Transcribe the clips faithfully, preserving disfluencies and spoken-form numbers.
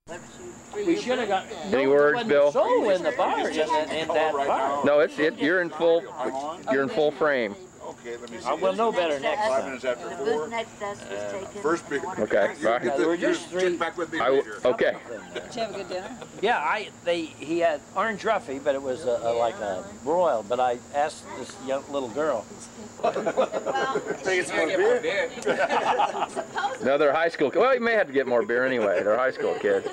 We should have got. Any words, Bill? So in the bar, in, the, in that bar. No, it's it. You're in full. You're in full frame. Okay, let me see. I will know better next Five time. minutes after The four. booth next to us was taken. First big. Okay, right. Get There were the, just check three. back with me I, later. okay. Did you have a good dinner? Yeah, I they he had orange ruffy, but it was a, a, like a broil. But I asked this young little girl. No, they're high school. Well, you may have to get more beer anyway. They're high school kids.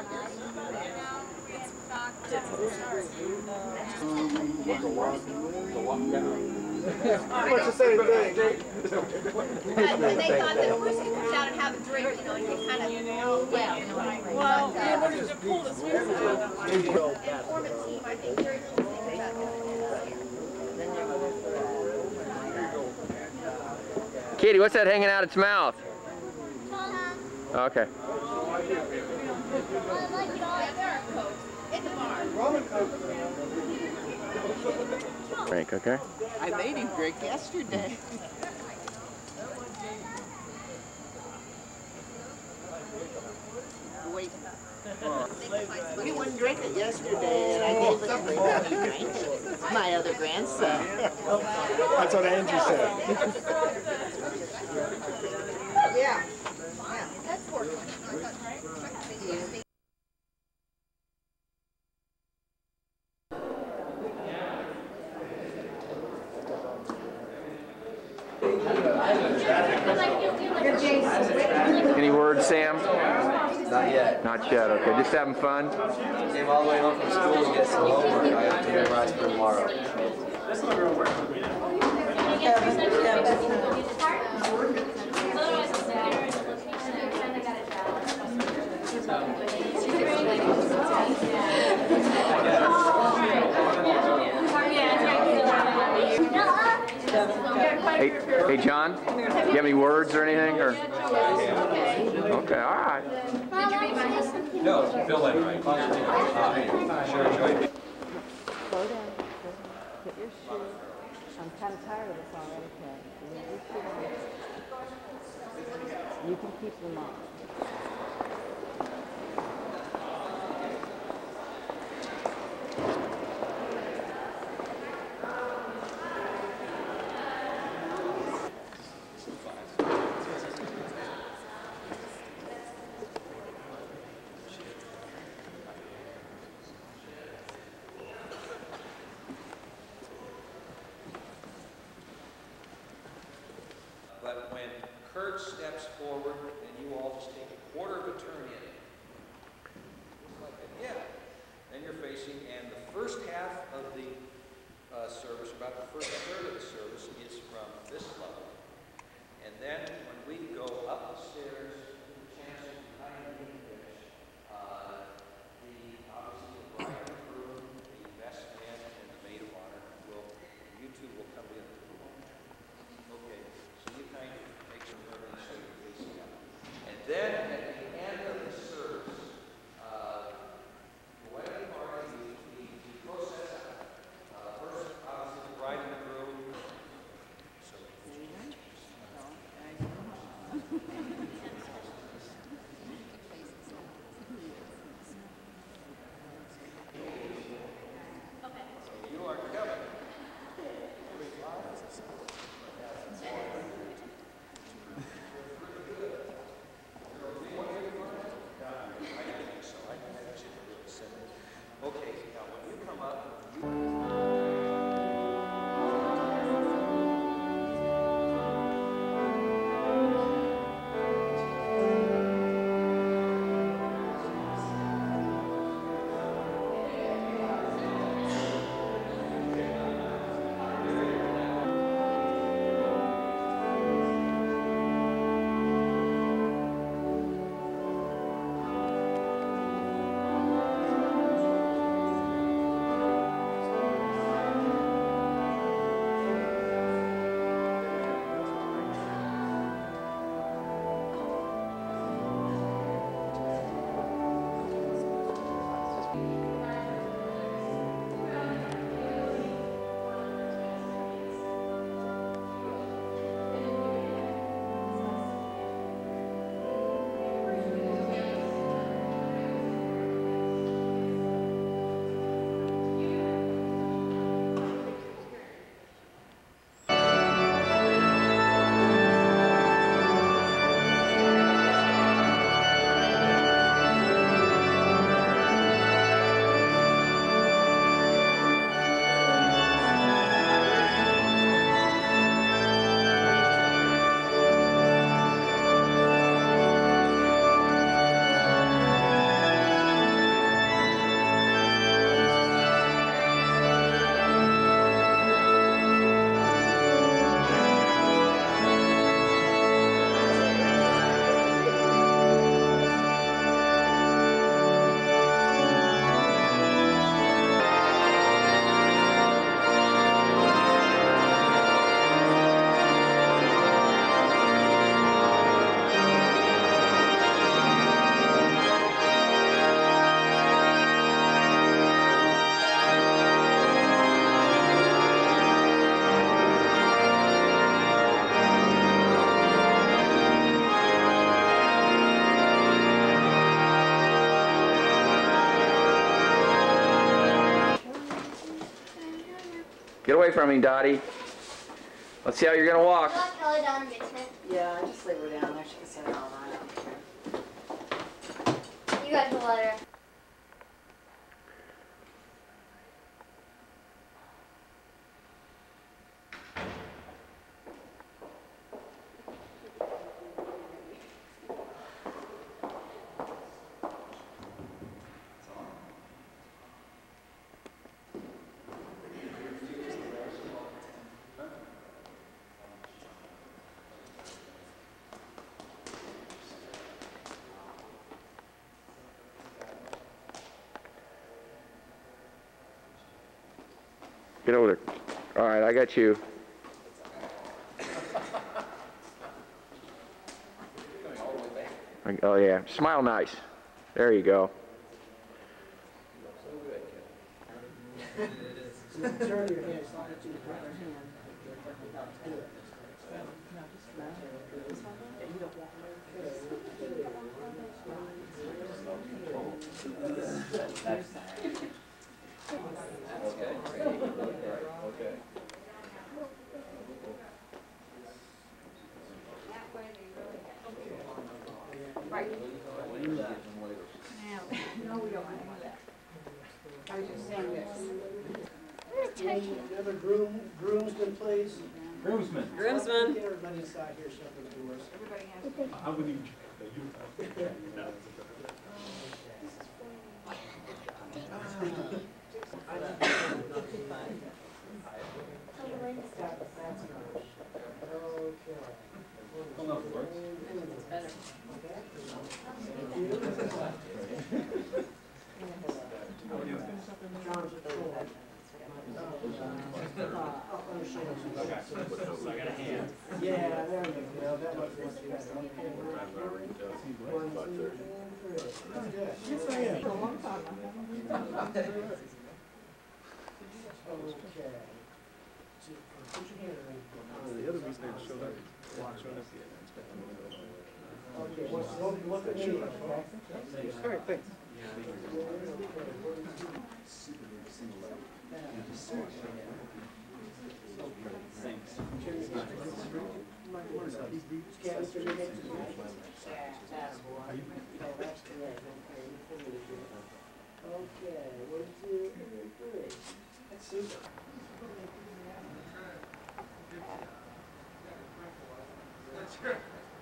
It's the same thing. But they thought that of course you come down and have a drink, you know, and you kind of, yeah, you know, well, in order to pull the swings out and form a team, I think very little thing about that. Katie, what's that hanging out its mouth? Okay. In the bar. Drink, okay. I made him drink yesterday. Wait. We wouldn't drink it yesterday, and I gave the grandson to drink it. My other grandson. That's what Andrew said. Yeah. Yeah. That's working. Any words, Sam? Not yet. Not yet. Okay. Just having fun. Came all the way home from school to get some homework. I have to memorize for tomorrow. Hey, hey, John. Do you have any words or anything? Or okay. All right. No, Bill went right. Sure, enjoy. Slow down. Put your shoe. I'm kind of tired of this already, Ted. Leave your shoe on. You can keep them on. But when Kurt steps forward and you all just take a quarter of a turn in, just like that, yeah, then you're facing, and the first half of the uh, service, about the first third of the service, is from this level. And then when we go up the stairs to the chancel behind the finish, uh, the obviously the bride and groom, the best man, and the maid of honor will, you two will come in. Okay. You kind of make some turns so you're facing up. And then at the end of the service, uh, the wedding party, the, the process, uh, first, obviously, the bride and the groom. So, Get away from me, Dottie. Let's see how you're gonna walk. Kelly down in the basement. Yeah, I just leave her down there. She can sit all night out there. You guys will let her. Get over there. All right, I got you. Oh yeah, smile nice. There you go. Right. No, we don't want to do that. I was just saying this. Another groom, groomsman, please. Groomsman. Groomsman. Get everybody inside here, shut the doors. Everybody has. I wouldn't even. Hold on, works. It's better. I got a hand. Yeah, there we go. That looks much better. One, two, three. That's good. Yes, I am. A long time. Okay. Put your hand around. The other reason I showed up, watch on this. Okay, look, look at me. Okay? All right, thanks. Okay, one, two, three. That's super. That's good.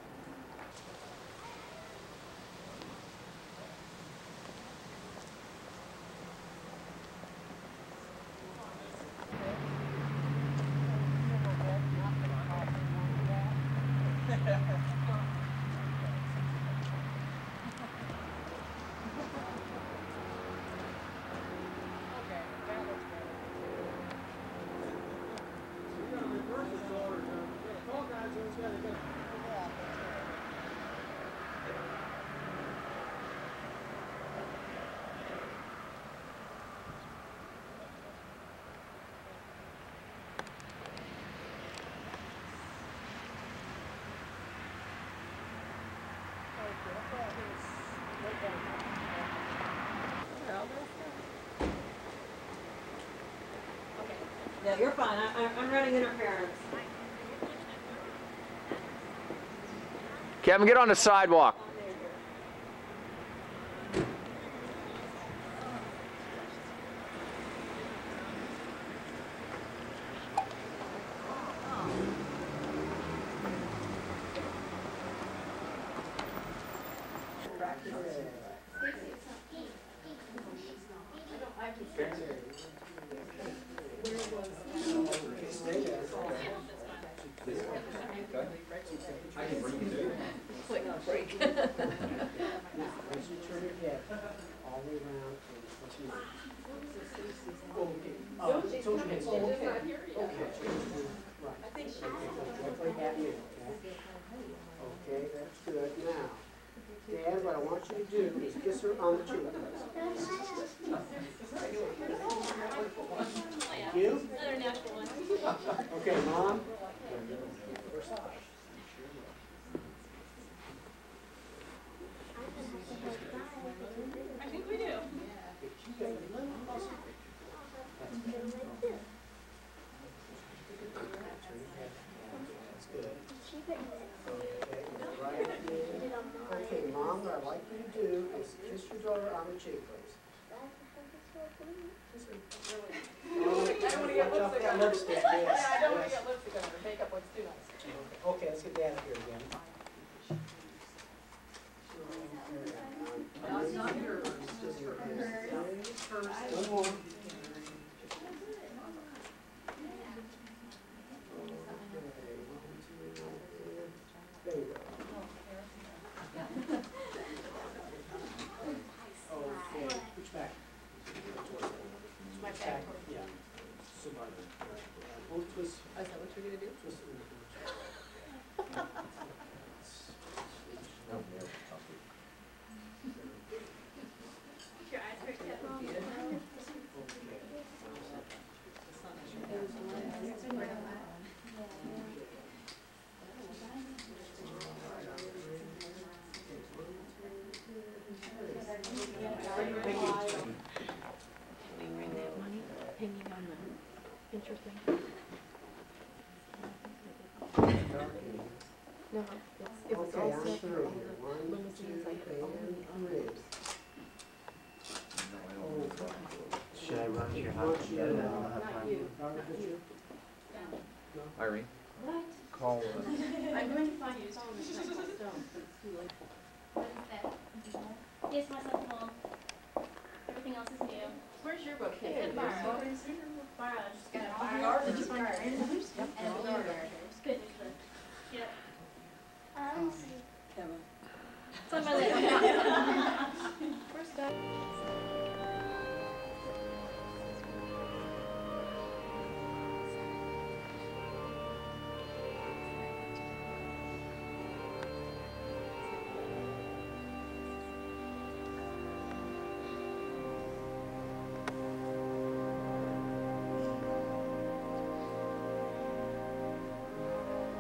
Yeah, you're fine. I, I, I'm running interference. Kevin, get on the sidewalk. Click break. Turn your head all the way around to what's next. Okay. Oh, it's okay. Okay. Okay. Right. Directly at you, okay? Okay, that's good. Now, Dad, what I want you to do is kiss her on the cheek. Thank you. Another natural one. Okay, Mom. I think we do. right here. Okay, Mom, what I'd like you to do is kiss your daughter on the cheek, please. Kiss her. Oh, watch out for that lipstick, yes, Yeah, I don't want to yes. get lipstick on her. Makeup looks too nice. Okay, let's get Dad up here again. No, it's not yours. It's just for her. One more. There you go. Okay, which back? My Back, back. yeah. So, uh, both twists. Is that what you're gonna do? Twist it in the Your eyes pricked up. Hanging on the interest thing. No, it's, it was Okay, all on set three. for all the One, limousines, like, two, all and the, all three. the. Should I run your house house? together? Not you, not you. Irene? Call us. I'm going to find you, it's on the stone, but it's too late. What is that? Yes, my son's home. Everything else is new. Where's your book? It's in borrow. Borrow, just got a borrow. Garden, did you find your And answers? a blue garters. Good news, but, yep. Kevin. It's on my list. First up.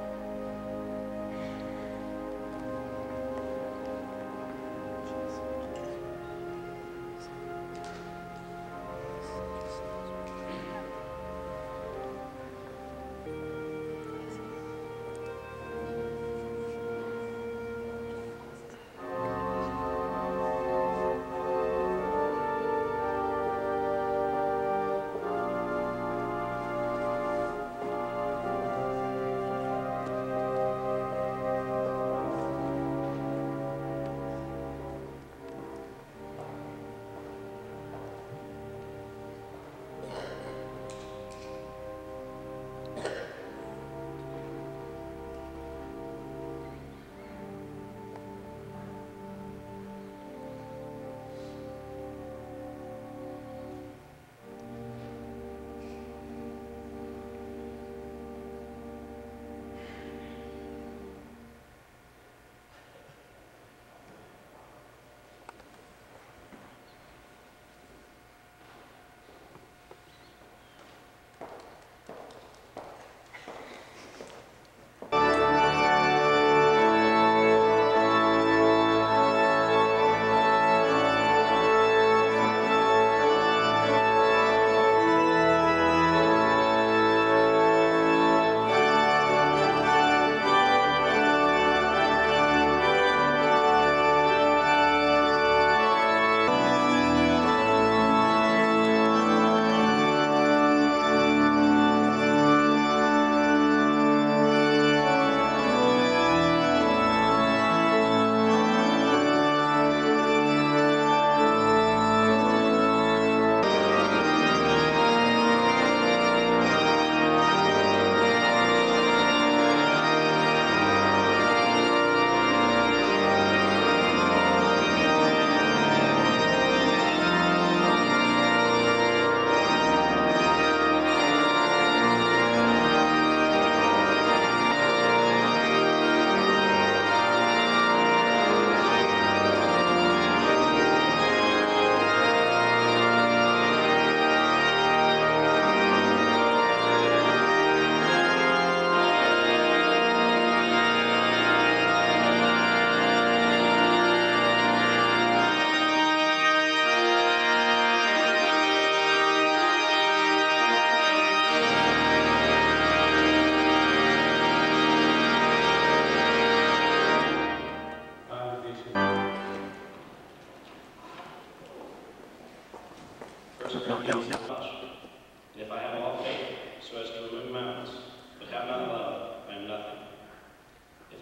Cheese.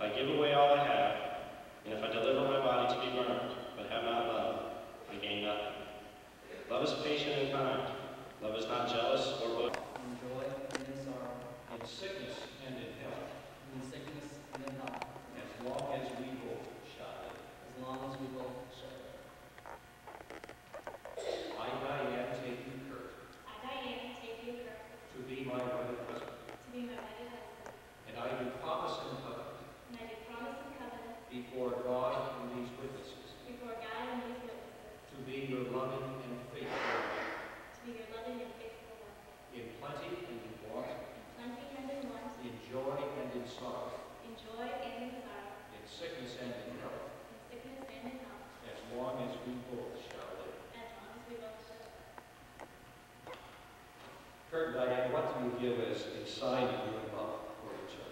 I give away all I have, and if I deliver my body to be burned, but have not love, I gain nothing. Love is patient and kind. Love is not jealous or boastful. In joy and in sorrow. In sickness and in health. In sickness and in health. As long as we both shall live. As long as we both shall live. I, Diane, take you, Kurt, I, Diane, take you, Kurt, to be my wedded husband. to be my wedded husband, And I do promise and covenant and I do promise and covenant before God and these witnesses before God and these witnesses to be your loving and faithful wife, to be your loving and faithful wife, in plenty and in want, in plenty and in want, in joy and in sorrow, in joy and in sorrow, in sickness and in health, in sickness and in health, as long as we both shall live. as long as we both shall live. Kurt and Diane, what do you give as a sign of your love for each other?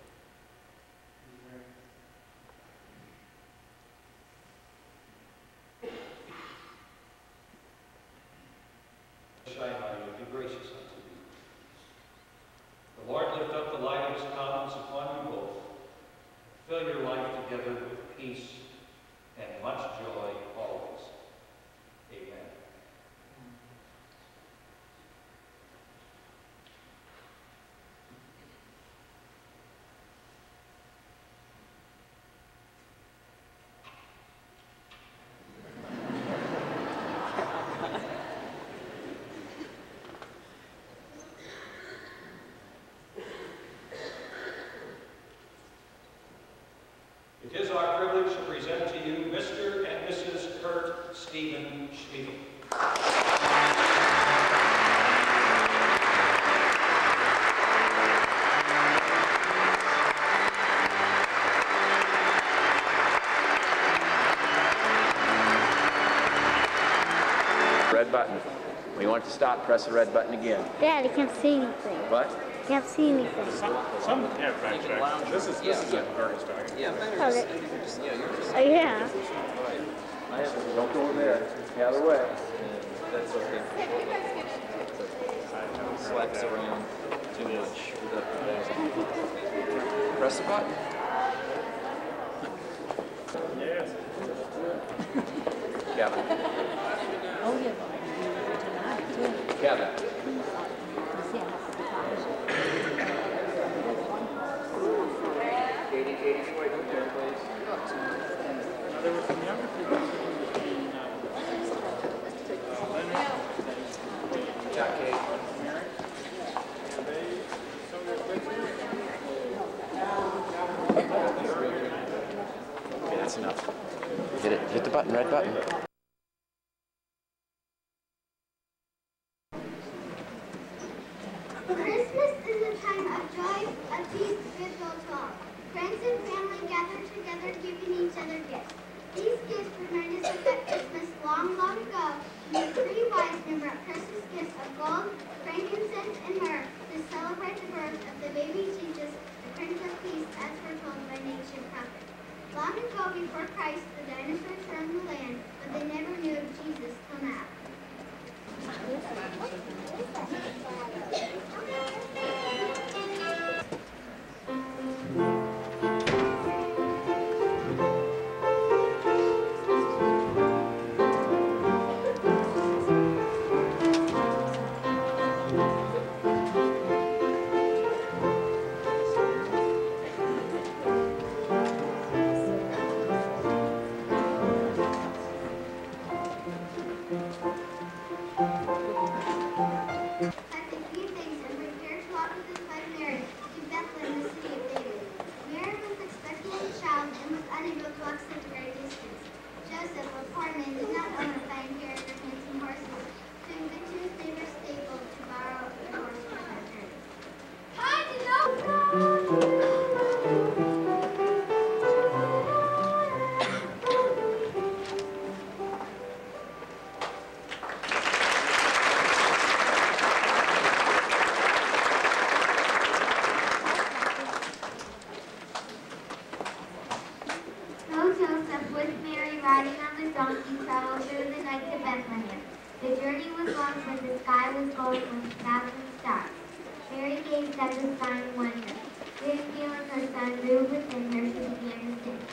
Shine on you and be gracious unto you. The Lord lift up the light of his countenance upon you both. Fill your life together with peace and much joy always. Amen. It is our privilege to present to you Mister and Missus Kurt Stephen Schmiedel. Red button. When you want it to stop, press the red button again. Dad, I can't see anything. What? Can't see anything. Some, yeah, back, back. This is, this is a Curtis talking. Yeah, Okay. Oh, yeah. Don't go in there. The other way. that's okay. Flex around too much. Press the button. Yes. Kevin. Oh, yeah. Kevin. Katie, Katie, can you wait up there, please? Now, there was some younger people between uh, uh, Leonard and Jack Kate. Mary. And they, some of their pictures. Okay, that's enough. Hit it. Hit the button. Red button. Christmas is a time of joy, of peace, goodwill to all. Friends and family gather together, giving each other gifts. These gifts remind us of that Christmas long, long ago, when the three wise men brought precious gifts of gold, frankincense, and myrrh to celebrate the birth of the baby Jesus, the Prince of Peace, as foretold by an ancient prophet. Long ago, before Christ, the dinosaurs roamed the land, but they never knew of Jesus till now. This feeling her son moved within her, she began to sing.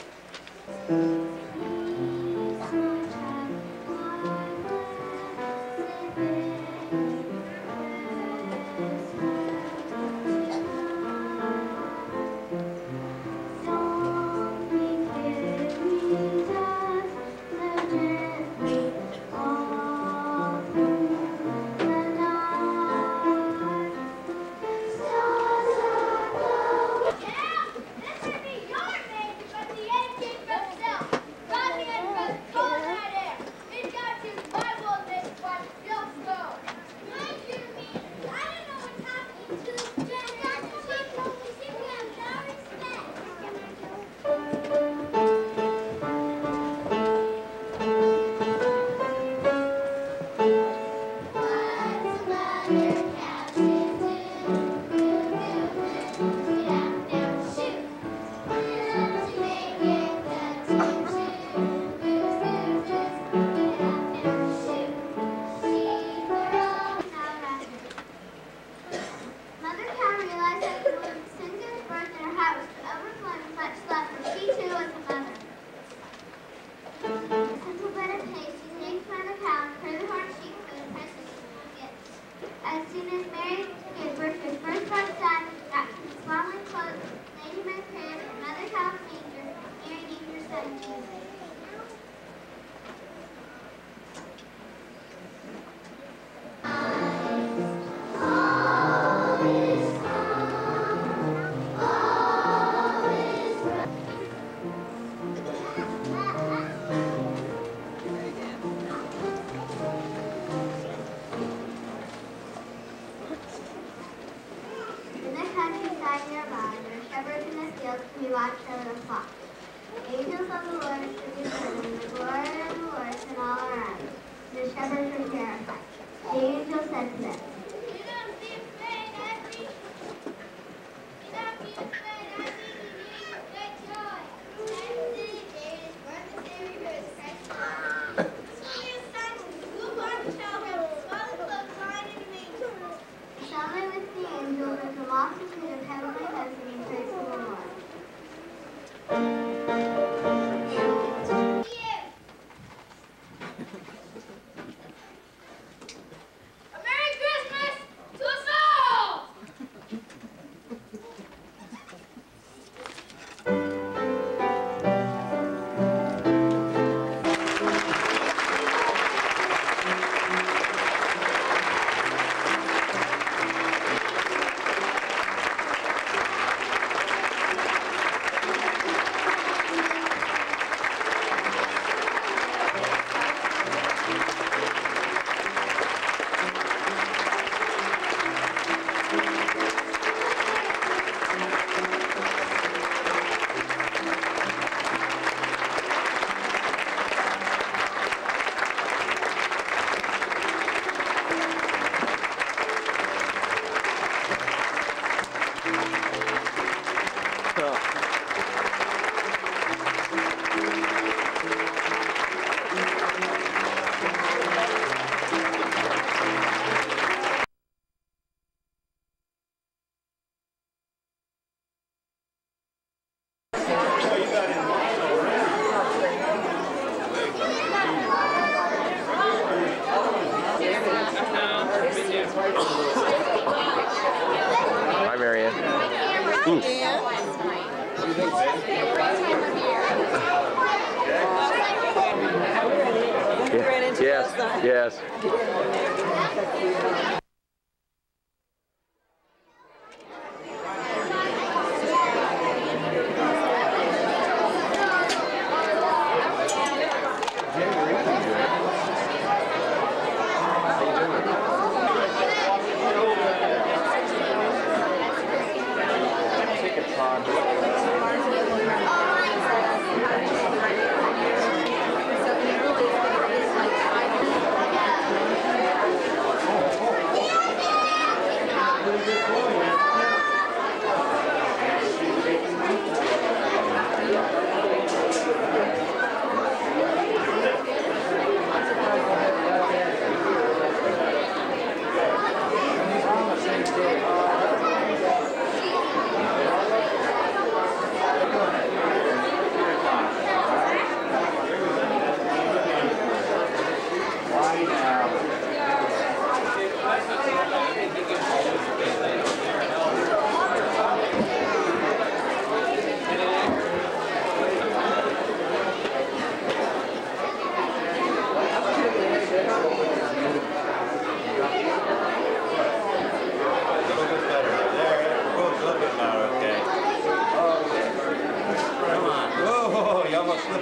Hi, Marianne. Mm. Yeah. Yes, yes.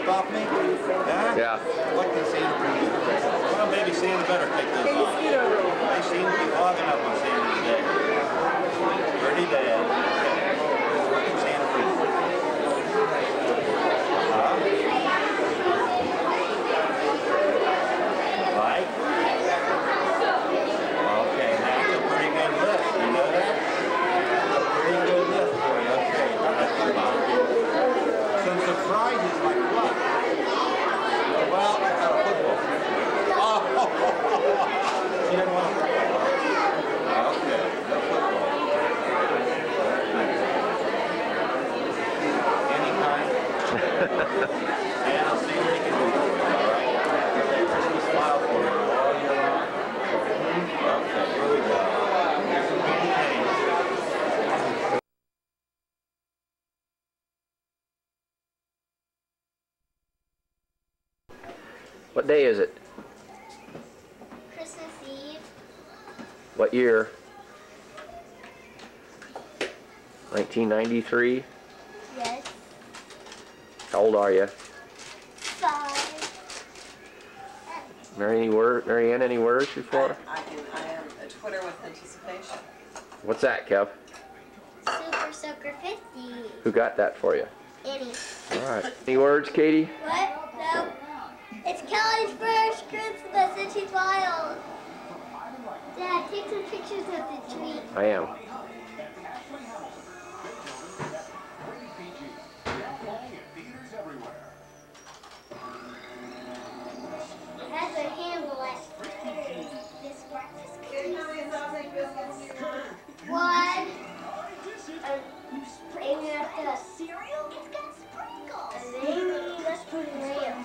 off me? Huh? Yeah. What can Santa bring? Well, maybe Santa better take those off. They seem to be logging up on Santa today. Pretty bad. What can Santa bring? Huh? Right? Okay, that's a pretty good list, you know that? A pretty good list for you, okay. Some surprises like what? Well, I got a football. Oh, she didn't want a football. Okay, no football. Any kind? Yeah, I'll see what he can do for you, all right? Christmas smile for you all year long. Okay, here we go. Here's some candy canes. What day is it? Christmas Eve. What year? nineteen ninety-three? Yes. How old are you? Five. Mary, any word, Mary Ann, any words before? I, I can, I am a Twitter with anticipation. What's that, Kev? Super Soaker fifty. Who got that for you? Annie. All right. Any words, Katie? What? No. It's Kelly's first Christmas and she's wild. Dad, take some pictures of the tree. I am. It has a handle like this breakfast cookies. One. Uh, aiming at the cereal. It's got sprinkles. And then let's put it in there.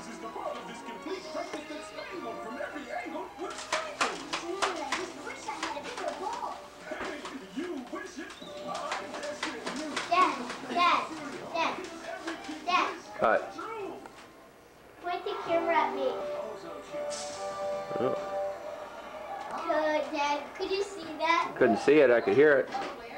Dad, Dad, Dad, Dad. Cut. Point the camera at me. Oh. Could, Dad, could you see that? Couldn't see it, I could hear it.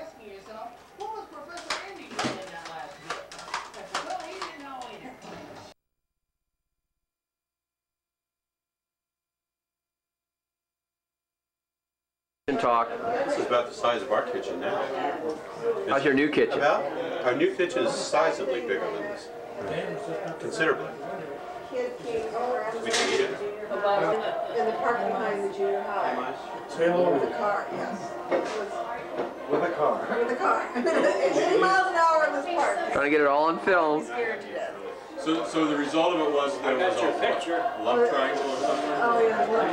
Talk. This is about the size of our kitchen now. How's your new kitchen? About? Our new kitchen is sizably bigger than this. Considerably. We can eat it. In the park behind the junior high. With a car, yes. With a car. With a car. eighty miles an hour in this park. Trying to get it all on film. Scared to death. So, so the result of it was that it was all picture. Love triangle or something? Oh, yeah, love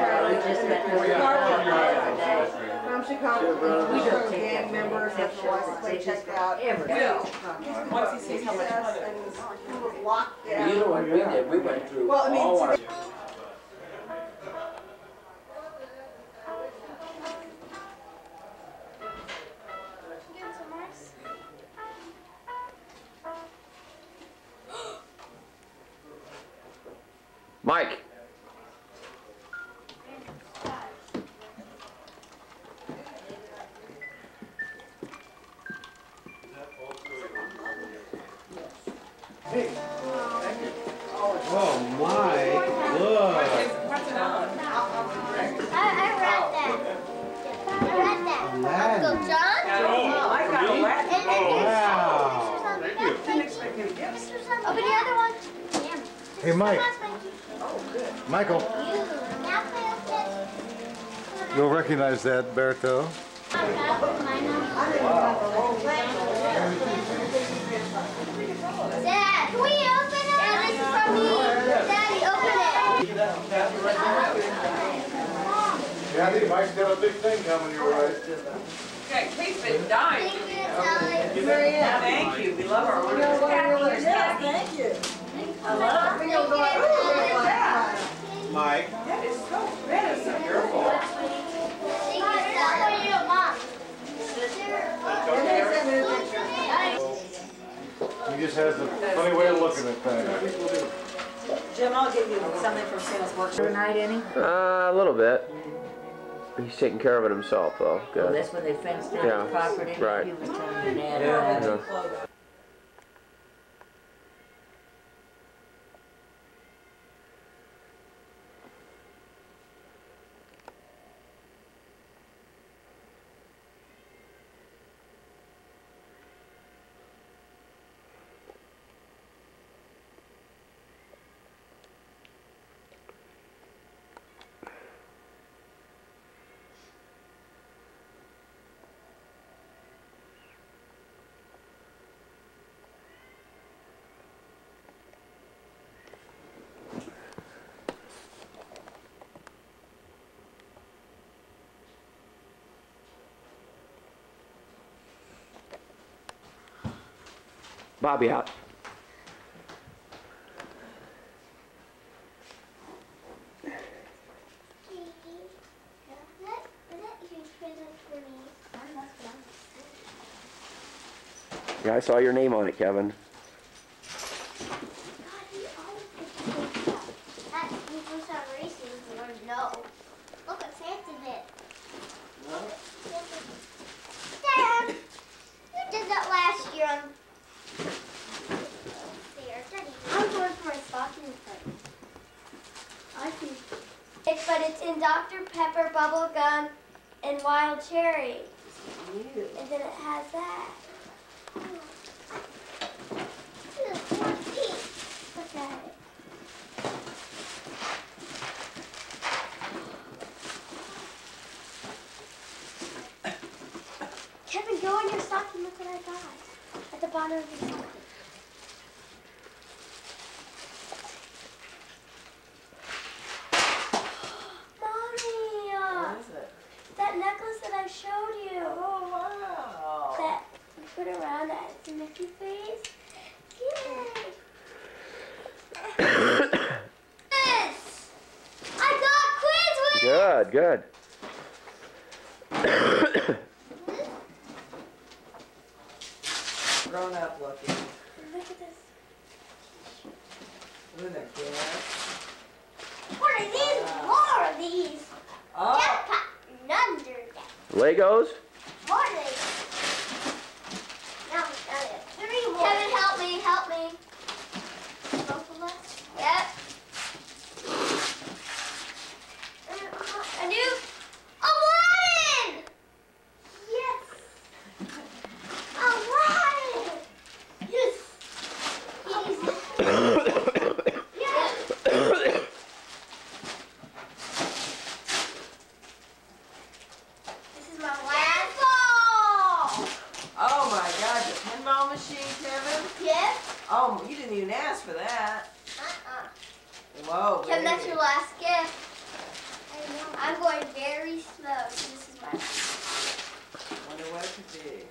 triangle. From Chicago. We just gang members have to license checked out. Yeah. Once he sees how much money. And he was locked down. You know what we did? We went through well, I mean, all our... Mike. Oh my, look. I, I read that. I read that. Aladdin. Uncle John? Oh, I got Aladdin. And then there's Wow. pictures on the back. Didn't expect him to give us. Open the other one. Damn. Hey, Mike. Oh, good. Michael, You. Now play with you'll recognize that, Berto. Dad, can we open it? Dad, this is from me. Daddy, open it. Yeah, I think Mike's got a big thing coming your way. Okay, Kate's been dying. Thank you, Sally. Marianne. Thank you. We love our orders. Yeah, thank you. I love it. Mike. That is so, that is so beautiful. Thank you, Sally. Mom. He just has a funny way of looking at things. Jim, I'll give you something from Santa's workshop. Good night, any? Uh, a little bit. He's taking care of it himself, though. Good. Well, that's when they fenced in Yeah, the property. right. He was telling me that. Yeah. Bobby out. Yeah, I saw your name on it, Kevin. No. Look what Santa did. Dad, you did that last year on there. Daddy, I'm going for my stocking foot. I see. It's but it's in Doctor Pepper, bubble gum, and wild cherry. And then it has that. Look at it. Kevin, go in your stocking. Look what I got at the bottom of your stocking. Mommy, uh, What is it? that necklace that I showed you. Oh, wow. That you put around that has a Mickey face. Yay! Quiz! I got quiz with. Good, good. Grown up looking. Look at this. Isn't it good? What are these? More of these. Oh. Jackpot. None do that. Legos? More of these. Now we got it. Three more. Kevin, help me. Help me. Both of us? Yep. A new Aladdin! Yes. Aladdin! Yes. Yes. Yes. This is my last ball. Oh my God, the pinball machine, Kevin? Yes. Oh, you didn't even ask for that. Uh-uh. Whoa, Kevin, that's baby. your last gift. I'm going very slow. So this is my last. Wonder what it could be.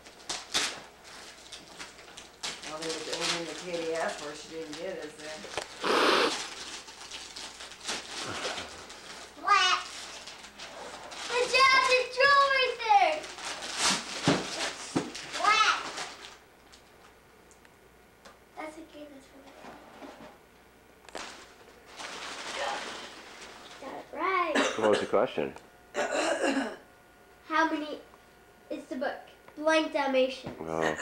Only the only the Katie asked for, she didn't get it, is there? Black. The jazzy jewelry thing. It's black. That's okay. That's for me. Got it right. What was the question? How many is the book? Blank Dalmatians. Oh.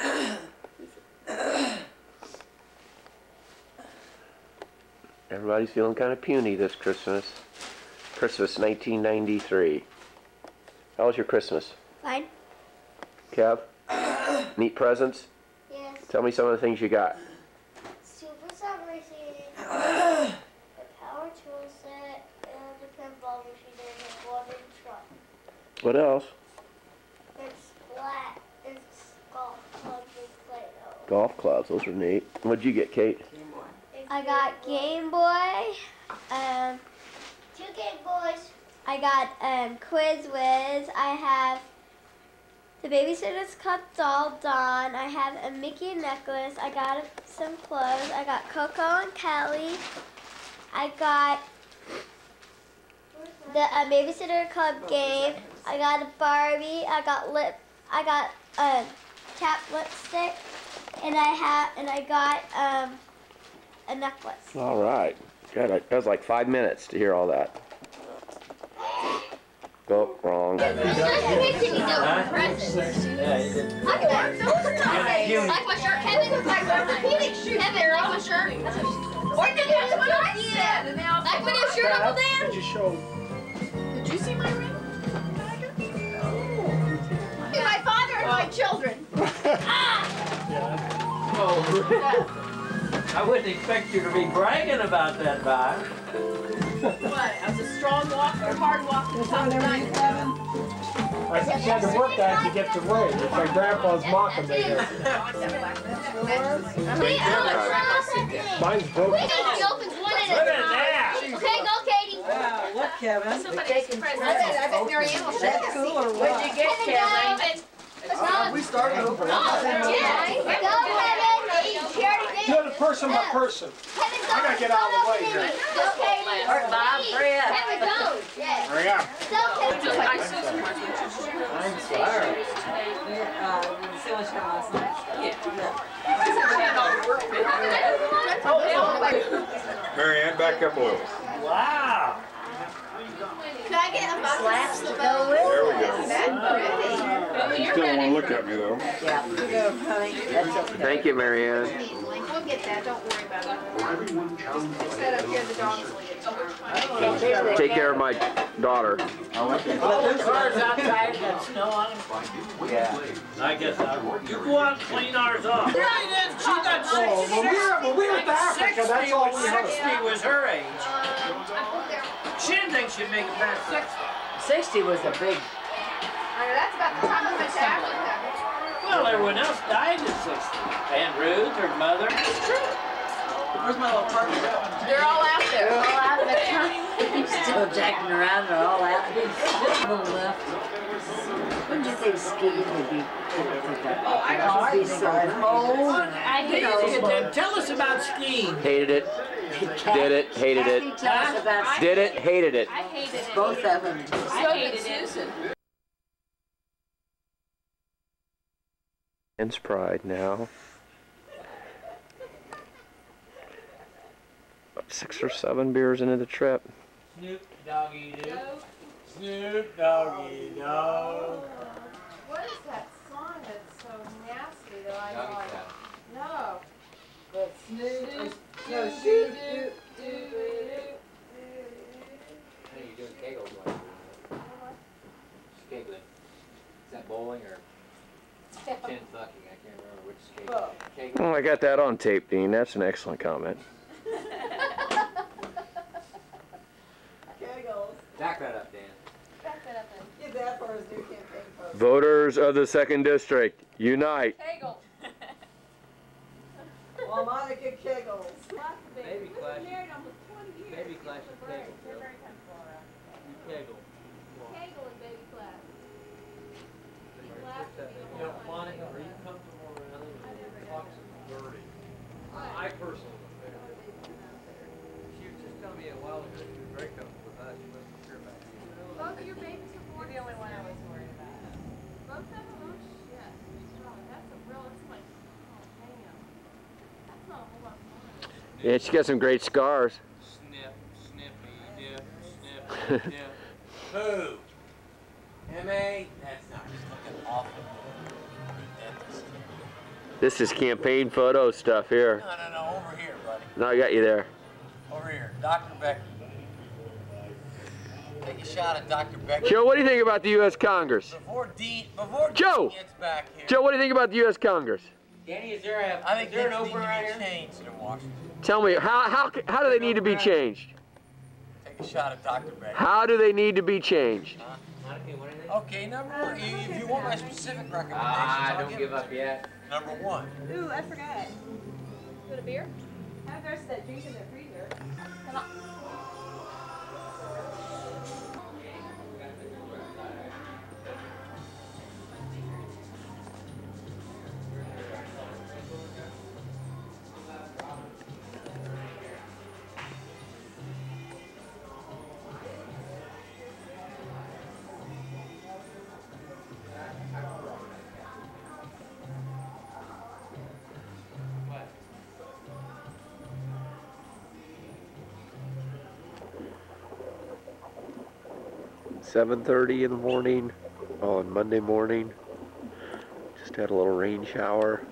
Everybody's feeling kind of puny this Christmas. Christmas nineteen ninety-three. How was your Christmas? Fine. Kev? Neat presents? Yes. Tell me some of the things you got. Super Submarine, the power tool set, and the pinball machine, and the water truck. What else? It's flat. It's golf club with Play-Doh. Golf clubs. Those are neat. What'd you get, Kate? I got Game Boy, um, two Game Boys. I got um, Quiz Whiz. I have the Babysitter's Club doll, Dawn. I have a Mickey necklace. I got some clothes. I got Coco and Kelly. I got the uh, Babysitter Club game. I got a Barbie. I got lip. I got a um, cap lipstick, and I have and I got um, a necklace. All right. Good. That was like five minutes to hear all that. Oh, wrong. Like my shirt, Kevin. Like my orthopedic shoe. Kevin, like my shirt. Orthopedic, that's what I said. Like my new shirt, Uncle Dan. Just show. Did you see my ring? My father and my children. Oh, I wouldn't expect you to be bragging about that, Vi. What? I was a strong walker, hard walker. I said she had to work that to get to weight. It's like Grandpa's mocking me here. Mine's broken. Wait, he opens one at a time. Okay, go, Katie. Wow, look, Kevin. Somebody's present. I bet Mary Ann will share. That's cool or what? What'd you get, Kevin? Uh, we started over. Oh, yeah. Go, Kevin. person by person. I gotta get out of the way here. Hurt my breath. Hurry up. I'm sorry. Uh, so much fun last night. Mary Ann, back up a little. Wow. Can I get a box Slaps of to the go with it. There we go. That's pretty. You still don't want to look at me though. Yeah. That's okay. Thank you, Mary Ann. We'll get that, don't worry about it. Just set up here, the dogs will get started. Take care of my daughter. All the cars outside got snow on them. Yeah. I guess I would. You go out and clean ours off. Right then, she got Oh, when we were, when we were in Africa, that's all we heard. sixty was her age. She didn't think she'd make it past sixty. Sixty was a big. That's about the time I went to Africa. Well, everyone else died at sixty. Aunt Ruth, her mother. It's true. Where's my little party? They're all out there. They're all out there. He's still jacking around. They're all out there. Little left. Wouldn't you think skiing would be? Oh, I know. Be so cold. I hate it. Tell us about skiing. Hated it. Did it. Hated it. Kathy, tell us about Did it. Hated it. I hated it. both of them. So did Susan. Men's Pride now. About six or seven beers into the trip. Snoop doggy doo. Snoop doggy dog. What is that song that's so nasty that I Doggy like? style. No. But Snoop, no, Do, shoot. do, do, do, Hey, you're doing kegels while you're doing that. Just kegling. Is that bowling or chin fucking? I can't remember which is kegling. Kegling. Oh, I got that on tape, Dean. That's an excellent comment. Kegels. Back that up, Dan. Back that up then. Give that for his new campaign post. Voters of the second district, unite. Kegel. Well, Monica Kegels. Baby We've clash. been married almost twenty years. Baby clash is We're very- kegel, We're Bill. very comfortable around. You kegel. Kegel and baby class. You Class would be the know, whole thing. Monica, are you comfortable around it? I never Talk did. some dirty. I personally would think it. She was just telling me a while ago she was very comfortable with us. She wasn't sure about you. Both of your babies are born. You're the only one I was worried about. Both of them? Oh, shit. That's a real, it's like, oh, damn. That's not a whole lot of fun. Yeah, she got some great scars. Snip, snippy, dip, snip, dip. Who? M A? That's not just looking awful. This is campaign photo stuff here. No, no, no, over here, buddy. No, I got you there. Over here, Doctor Becker. Take a shot at Doctor Becker. Joe, what do you think about the U S Congress? Before Dean, before Joe! Dean gets back here. Joe, what do you think about the U S Congress? Danny, is there a, I think is there an open right here? Changed in Washington. Tell me, how, how, how do they need to be changed? Take a shot at Doctor Becker. How do they need to be changed? Huh? Okay, number one, if you want my specific recommendations, ah, don't give up yet. Number one. Ooh, I forgot. Got a beer? Have the rest of that drink in the freezer. Come on. seven thirty in the morning on Monday morning. Just had a little rain shower.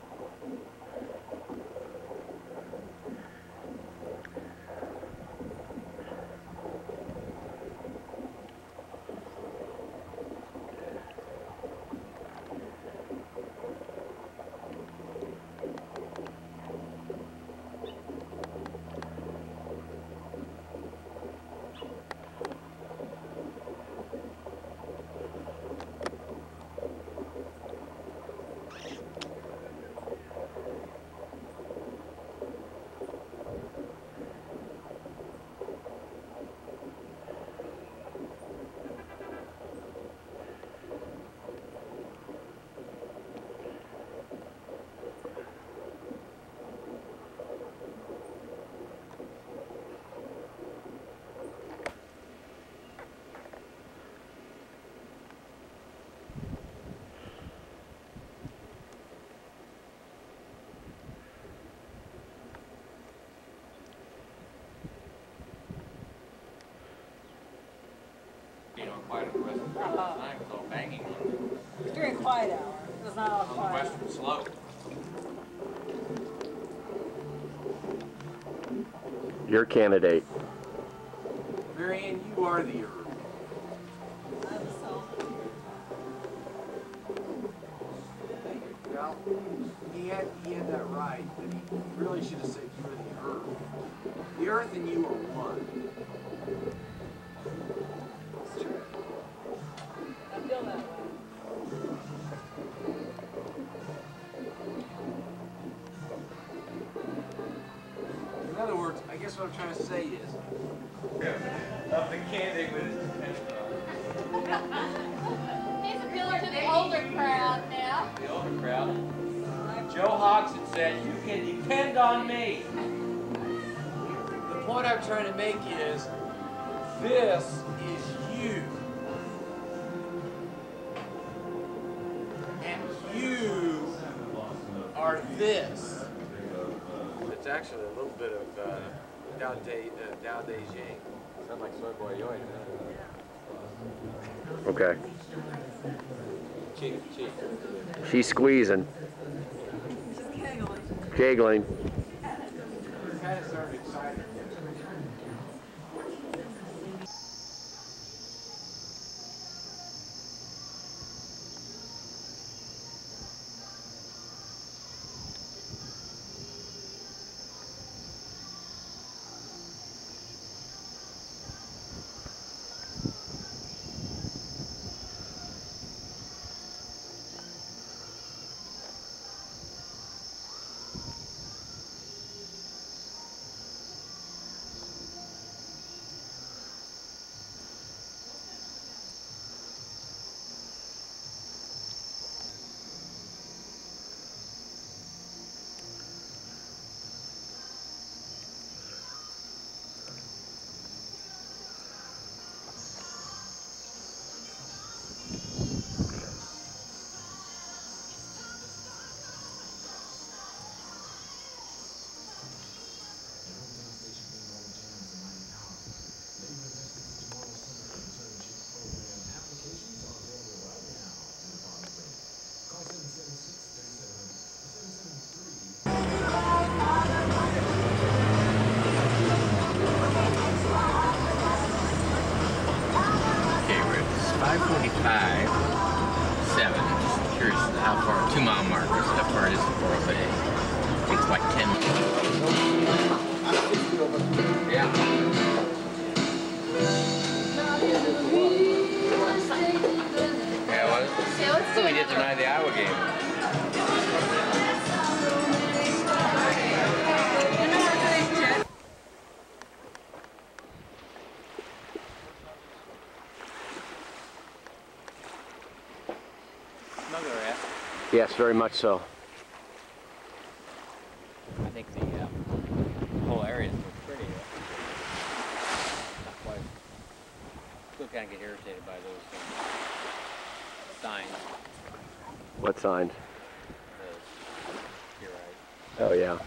quiet on the rest of the rest of the time. It's all banging It's during quiet hour. It's not all on the quiet. western slope. Your candidate. Marianne, you are the herb. Well, he had, he had that right, but he really should have said you were the earth. The earth and you are one. I feel that way. In other words, I guess what I'm trying to say is, Of the candidate with his He's appealing to the older crowd now. The older crowd. Joe Hawks had said, "You can depend on me." the point I'm trying to make is, this is you. And you are this. It's actually a little bit of uh, Dao De, uh, Dao De Jing. Sound like Soy Boy Yoy. Okay. Cheek, cheek. She's squeezing. Giggling. Kind of started excited. five forty-five, seven. Just curious how far, two mile markers, how far it is to Coral Bay. Takes like ten minutes. Yeah. Yeah, well, so we did tonight the Iowa game. Yes, very much so. I think the uh, whole area is pretty. Uh, not quite. Still kind of get irritated by those uh, signs. What signs? You're right. Oh, yeah.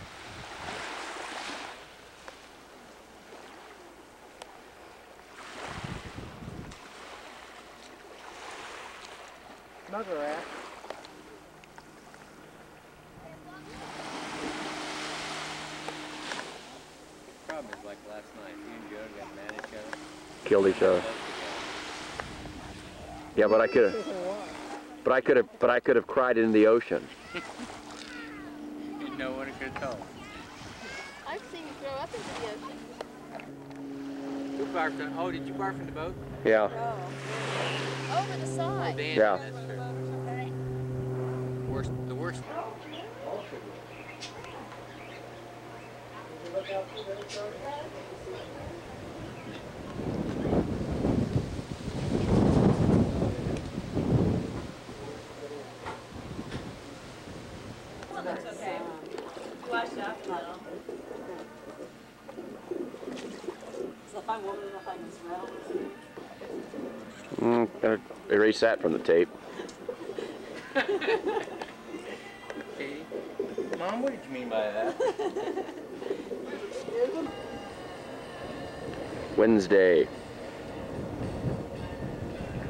Mugger rat. Problem is like last night, you and Joe got mad at each other. Killed each other. Yeah, but I could have. But I could have. But I could have cried in the ocean. You know what it could have told. I've seen you throw up into the ocean. Who barfed in, oh, did you barf in the boat? Yeah. Over the side. Oh, Dan, Yeah. that's true. Worst, the worst. That's okay. Wash up a little. So if I'm warm enough, I can smell it. Mm, gonna erase that from the tape. Katie? Mom, what did you mean by that? Wednesday.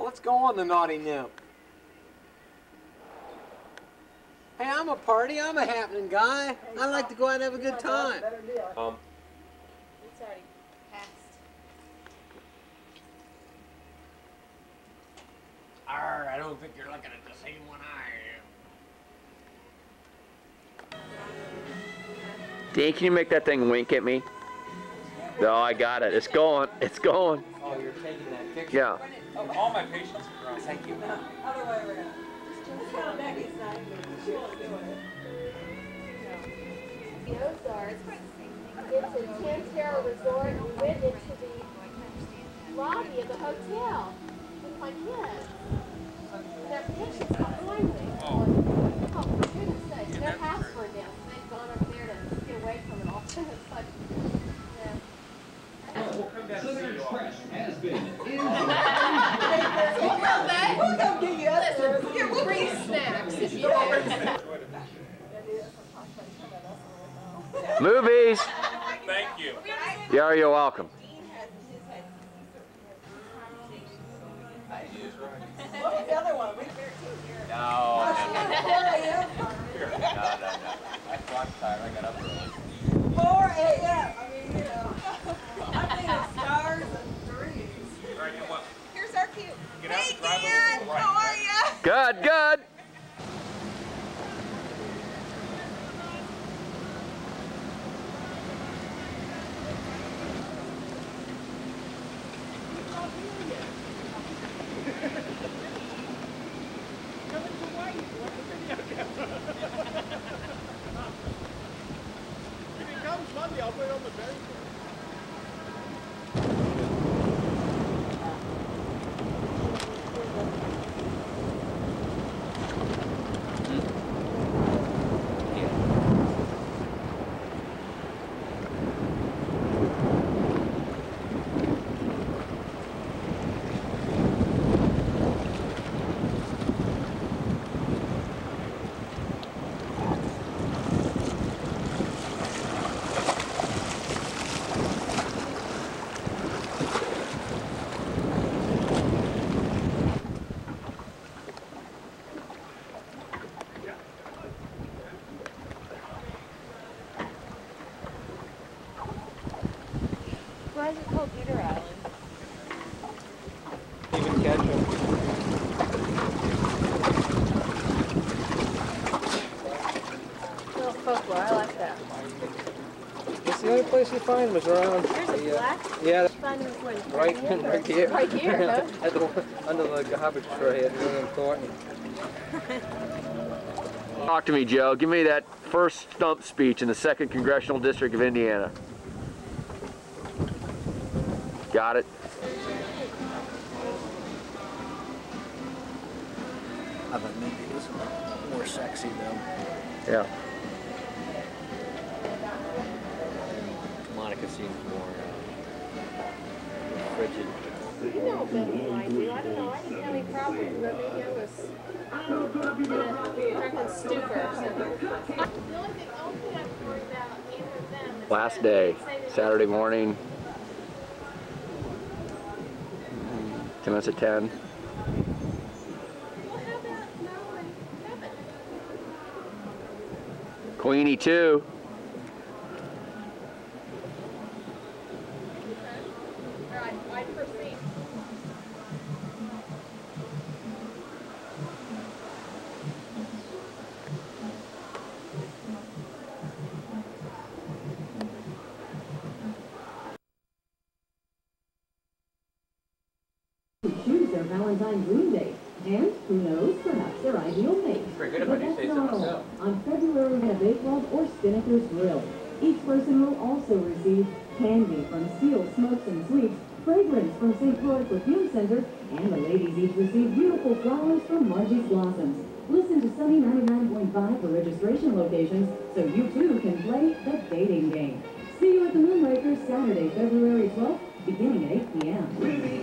Let's go on the Naughty Nymph. Hey, I'm a party. I'm a happening guy. I like to go out and have a good time. Um, It's already passed. Arr, I don't think you're looking at the same one I am. Dan, can you make that thing wink at me? No, I got it. It's going. It's going. Oh, you're taking that picture? Yeah. All my patients are grown. Thank you. Other way around. Becky's not even, she won't do it. The Ozarks. It's a ten-star resort. We went into the lobby of the hotel with my kids. Their patients behind me. Oh, for goodness sake. Their house burned down. So they've gone over there to get away from it all. It's like, yeah. We'll come down and see you all. Has been. We'll come back. We'll come get you up there. Here, we'll bring you snacks if you do. Movies. Thank you. Yeah, you're welcome. What was the other one? We No, no, no. four A M No, no, no. I clocked tired. I got up early. four A M I mean, you know. I'm thinking stars and threes. All right, you what? Here's our cue. Get out Hey, and drive Dan, over to the right. how are ya? Good, good. If he comes Monday, I'll put it on the bench. Why is it called Gator Island? Even catch them. Little folklore, I like that. It's the only place you find them is around. There's a the, uh, black? Yeah, Find them when right, right here. Right here, huh? At the, under the garbage tray at William Thornton. Talk to me, Joe. Give me that first stump speech in the second Congressional District of Indiana. Got it? I thought maybe it was more sexy though. Yeah. Monica seems more uh, frigid. You know better than I do. I don't know. I didn't have any problems, but maybe I was in a drunken stupor or something. The only thing, the only thing I have to worry about either of them is Last that day, they say that Saturday morning. ten minutes at ten. Well, how about Noah and Kevin? Queenie too. All right, I proceed. Choose their Valentine's Green Date, and who knows, perhaps their ideal mate. Pretty good if I But do that's say so not all. myself. On February Renovate Club or Spinnaker's Grill, each person will also receive candy from Steel Smokes and Sweets, fragrance from Saint Croix Perfume Center, and the ladies each receive beautiful flowers from Margie's Blossoms. Listen to Sunny ninety-nine point five for registration locations so you too can play the dating game. See you at the Moonrakers Saturday, February twelfth, beginning at eight p m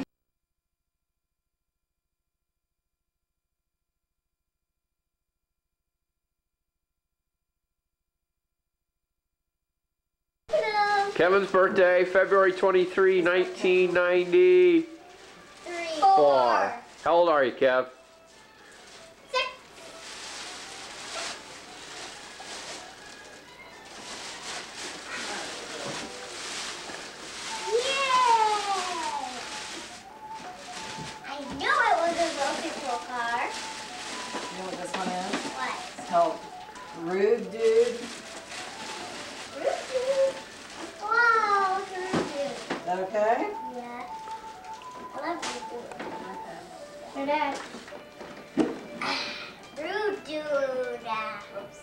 Kevin's birthday, February twenty-third, nineteen ninety-four. How old are you, Kev? Six. I knew it was a real people car. You know what this one is? What? It's called Rude Dude. Rude Dude. Wow, it's a Rude Dude. Is that okay? Yeah. I love Rude Dude. Okay. Your dad. Rude Dude. Oops.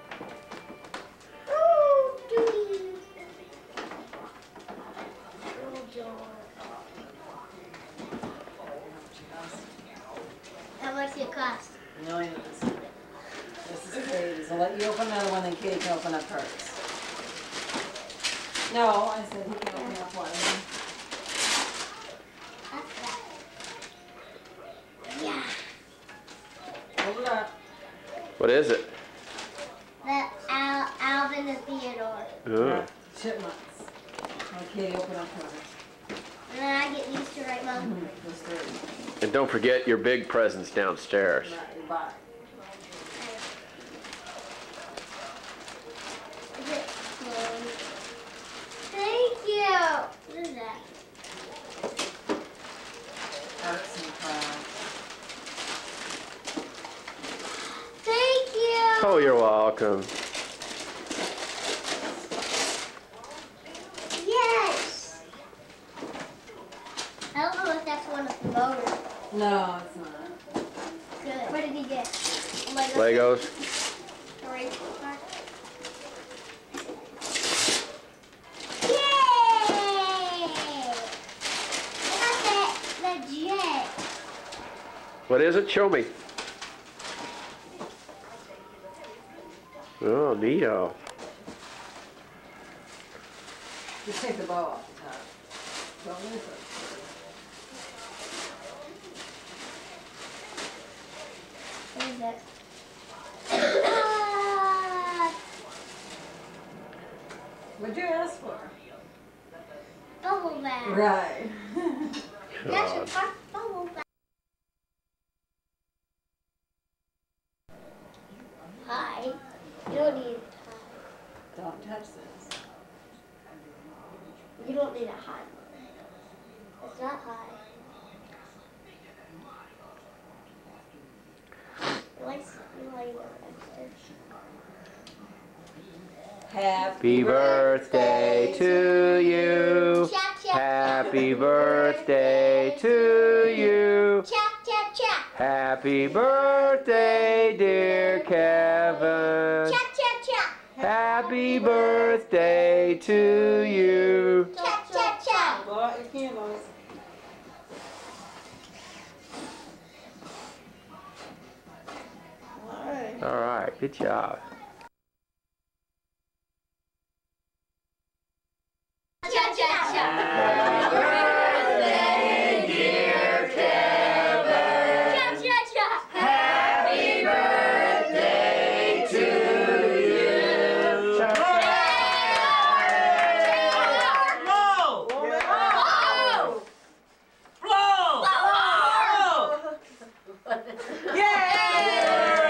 Rude Dude. Rude Dude. How much it cost? Millions. This is Katie's. I'll let you open another one, then Katie can open up hers. No, I said he can open up one. Yeah. Hold it up. What is it? The Al Alvin and Theodore. Oh. Chipmunks. Oh, Katie, open up hers. And then I get these two right, Mom? Mm-hmm. Those three. And don't forget your big presents downstairs. Right, your box. Is it closed? Thank you. What is that? Arts and crafts. Thank you. Oh, you're welcome. Yes. I don't know if that's one of the motors. No, it's not. Good. What did he get? Legos. Legos. Sorry. Yay! I got that, that jet. What is it? Show me. Oh, neato. Just take the bow off the top. Don't lose it. What is that? What'd you ask for? Bubble bath. Right. That's your part bubble bath. Hi. You don't need a Don't touch this. You don't need a high. It's not high. You like you like it extra. Happy birthday to you. Chap, chap. Happy birthday to you. Chap, chap, chap. Happy birthday, dear Kevin. Chap, chap, chap. Happy birthday to you. Chap, chap, chap. Blow out your candles. All right. All right, good job. Chap, chap, chap. Happy birthday, dear Kevin. Chap, chap, chap. Happy birthday to you. Blow! Blow! Blow! Blow! Yay!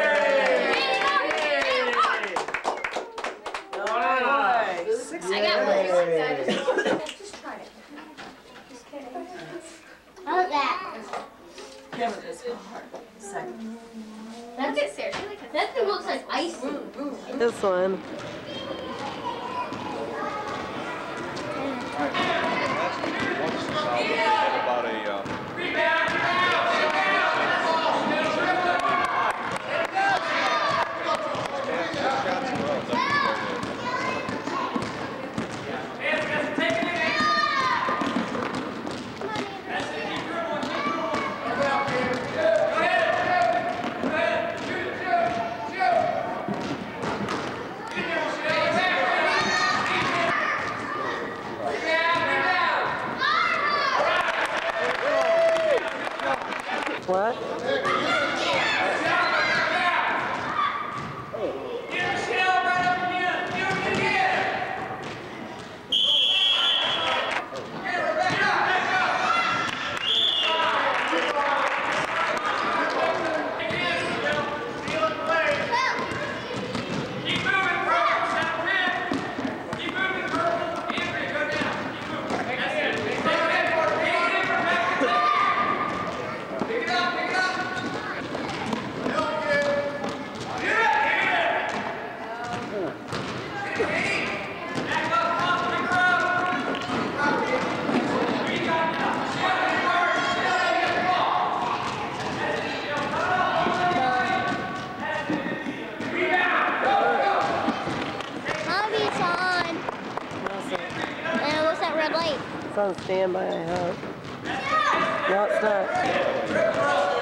All right. Six I got one. Just try it. Just kidding. How about that? Kevin, this one hard. Second. That's it, Sarah. That thing looks like ice. This one. About a, uh, It's on standby, I hope. No, it's not.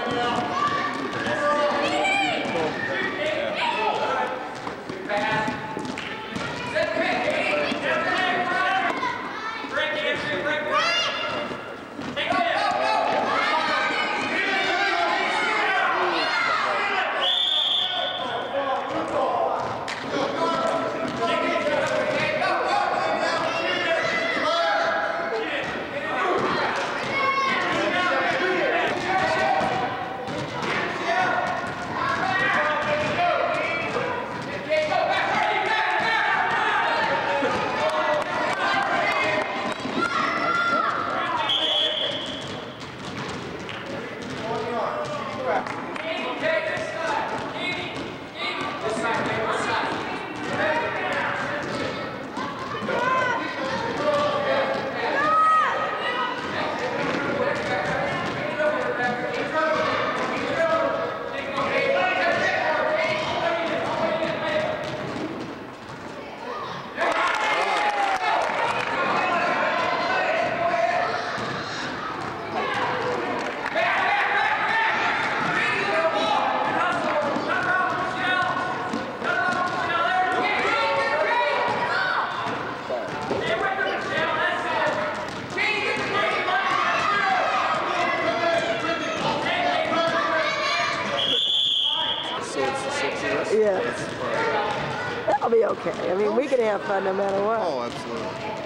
Yes. That'll be okay. I mean, we can have fun no matter what. Oh, absolutely.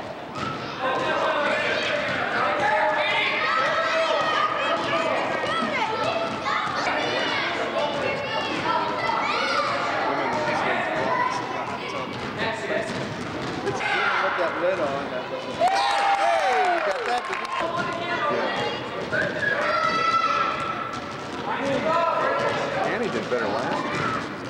Put that lid on. That doesn't... Hey, you got that? Yeah. Annie did better last year.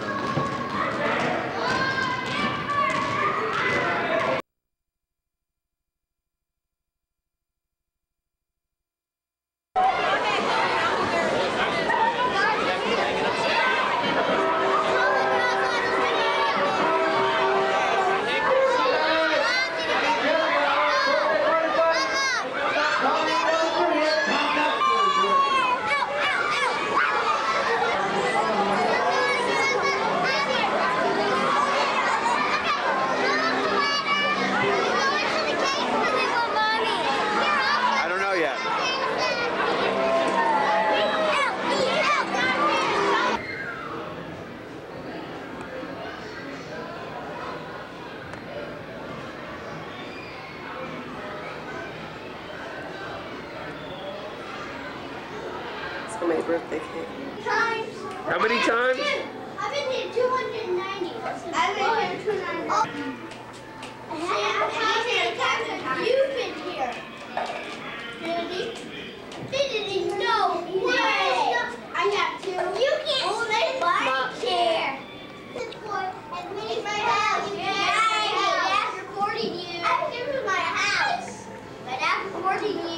For my birthday cake. Times. How many times? I've been here two hundred ninety. I've been here two hundred ninety. How many times you've been here? Kennedy? They didn't even know. Yes. I have two. You can't oh, sit my chair. This boy has made my house. Yeah, that's recording you. I think this is my house. But I'm recording you.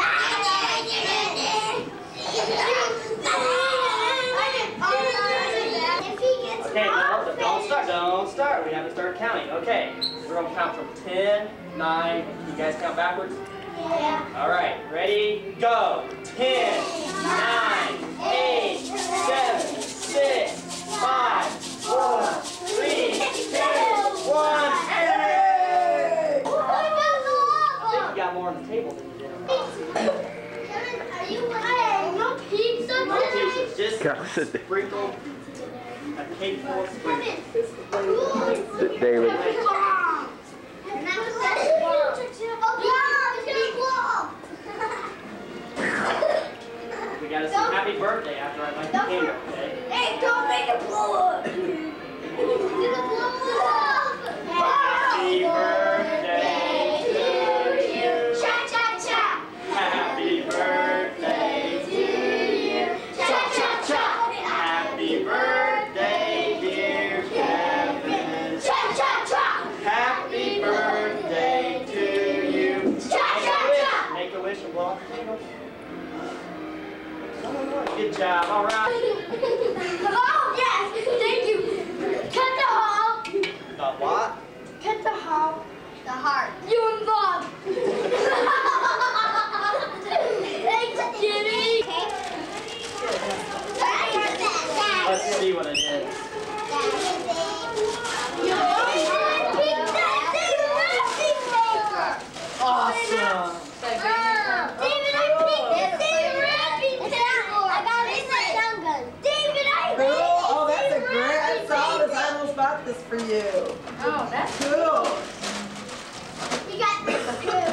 Okay, no, don't start, don't start. We haven't started counting. Okay, we're gonna count from ten, nine. You guys count backwards? Yeah. All right, ready, go. ten, nine, eight, seven, six, five, four, three, two, one. Hey! I think you got more on the table than you did on the Are you hey, no pizza? No pizza, just sprinkled. A cake full of sprinkles. David. We gotta sing happy birthday after I light the candle, okay? Hey, don't make it blow up! Happy birthday to you! Cha cha cha! Happy birthday to you! Cha cha cha! Happy birthday, dear Kevin! Cha cha cha! Happy birthday to you! Cha cha cha! Make a wish and blow out the candles. Good job, all right. Oh, yes, thank you. Cut the heart. The what? Cut the heart. The heart. You and Bob. bought this for you. Oh, that's Cool. You got this too. Oh,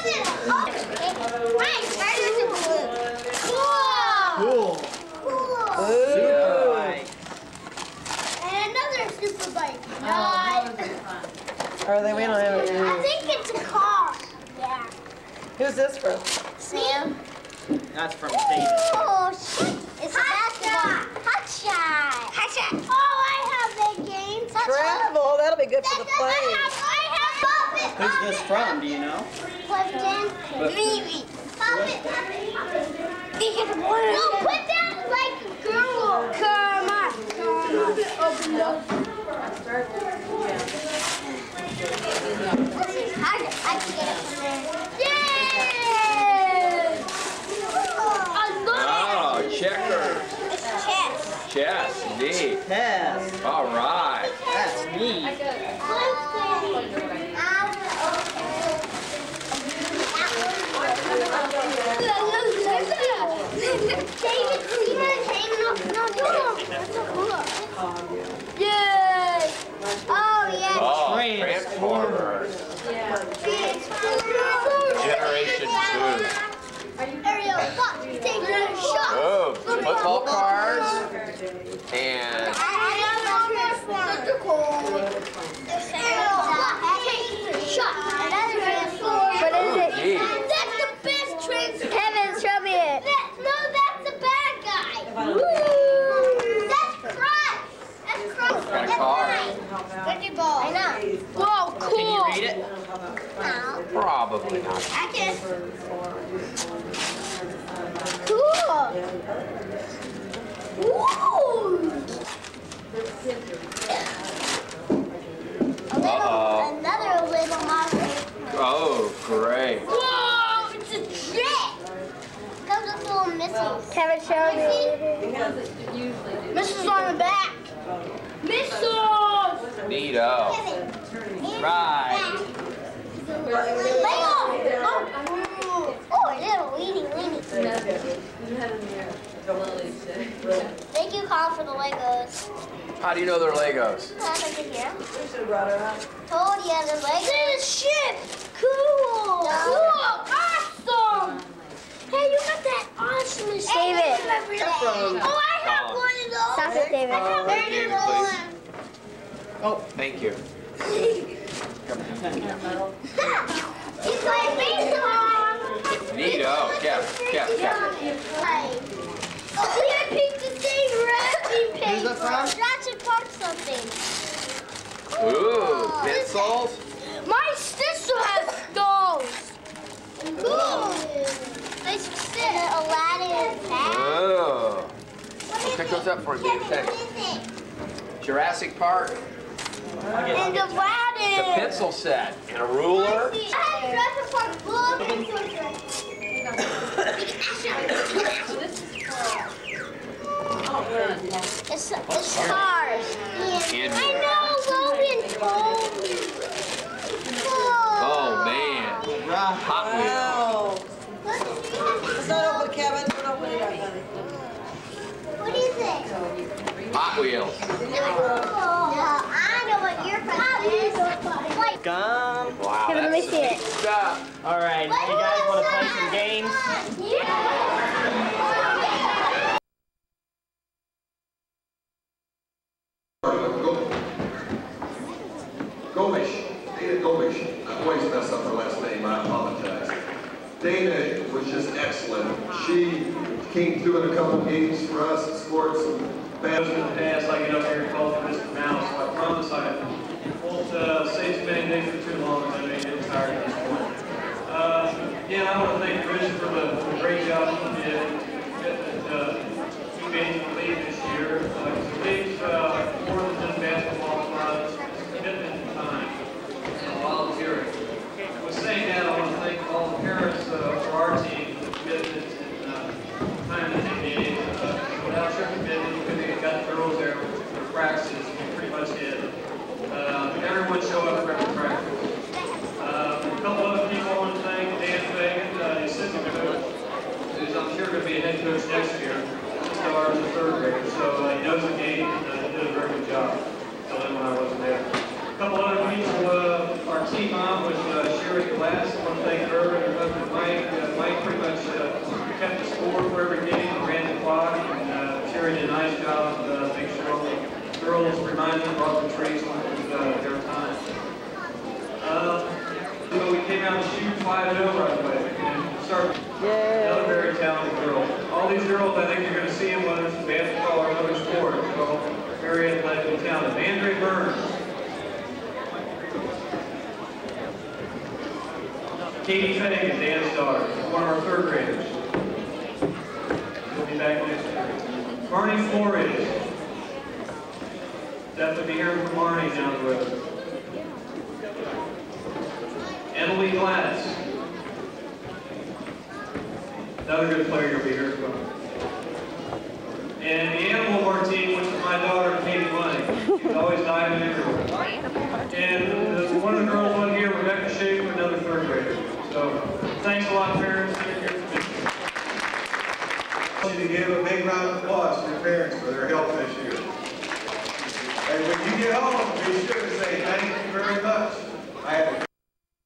right, spiders are blue. Cool. Cool. Cool. Super bike. And another super bike. Nice. Are they? We don't have it. I think it's a car. Yeah. Who's this from? Sam. That's from David. Oh, shit. It's a basketball. Hot shot. Hot shot. Oh, I have the games. Travel. That'll be good for the I plane. have, I have Pop It. Who's this from? Do you know? Clifton. Maybe. Pop It. Pop It. Pop It. No, put that like a girl. Come on. Come on. Open it up. Let's see. I can I can get it from there. Yay! I love Oh, checkers. it. It's chess. Chess, indeed. Yes. All right. That's neat. David, see that hanging up? No, no, that's so cool. Yay! Oh, yeah. Oh, Transformers. Generation two. Ariel, fuck, take a shot. Oh, football cars and I love Transformers. Such a cool. Ariel, fuck, take a shot. Another Transformers. What is it? gee. That's the best Transformers. Kevin, show me it. That, no, that's the bad guy. Woo! That's Christ. That's Christ. Got a That's car. mine. Good ball. I know. Whoa, cool. Can you read it? No. Probably not. I can. Cool. Ooh. A little, Uh-oh. another little model. Oh, great. Whoa, it's a jet. Comes with little missiles. Kevin, show me. Missiles on the back. Missiles. Neato. Right. Lego. Oh, oh, a little weeny weeny. Thank you, Colin, for the Legos. How do you know they're Legos? Pass it here. Oh, Told you the Legos. It's a ship. Cool. Cool. Awesome. Hey, you got that awesome machine. David. Oh, I have one of those. Stop it, David. I have one David, of those. Oh, thank you. He's like baseball. Neato. Kev, Kev, Kev. Oh, see, I picked the same wrapping paper. Who's that from? Jurassic Park something. Ooh, pencils. My sister has those. Cool. Nice sit. Aladdin hat. Oh. I'll pick those up for you, David. Thanks. Jurassic Park. And The Aladdin. pencil set and a ruler. I have Jurassic Park book and sorcerer. It's, it's stars. And- I know, Logan told me. Oh, man. Hot Wheels. It's not open, Kevin. Don't open it up, honey. What is it? Hot Wheels. No, I know what your present is. Like, Gum. Wow, Kevin, let me that's see it. some stuff. All right. You guys want to play some games? Gomish, Dana Gomish. I always mess up her last name, I apologize. Dana was just excellent. She came through in a couple games for us and scored some bad. In the past, I get up here and call for Mister Mouse, so I promise I won't uh, say too many things for too long, because I may get tired at this point. Uh, again, I want to thank Rich for the, for the great job he did getting uh, two games in the league this year. Uh, it's a big, uh, more than just basketball clubs, commitment and time, and volunteering. With saying that, I want to thank all the parents uh, for our team for the commitment and uh, time that they gave. Uh, without your commitment, we couldn't have got the girls there for practices. We pretty much did. Uh, everyone showed up for every practice. Uh, a couple other people I want to thank. Dan Fagan, uh, the assistant coach, who's I'm sure going to be a head coach next year. He started as a third grader, so uh, he knows the game and uh, he did a very good job. So then when I friends that brought the trees and it was uh, their time. Um, so we came out to shoot five oh right away and started another very talented girl. All these girls, I think you're going to see them whether it's basketball or another sport. So very athletically talented. Andre Burns. Katie Fagan, dance star, one of our third graders. She'll be back next year. Marnie Flores. Definitely be hearing from Marnie down the road. Emily Glass. Another good player you'll be hearing from. And the animal of our team, which is my daughter, Katie Money. She's always diving everywhere. And uh, one of the girls on here, Rebecca Schaefer, another third grader. So, thanks a lot, parents. I want you to give a big round of applause to your parents for their help this year. And when you get home, be sure to say thank you very much. I have a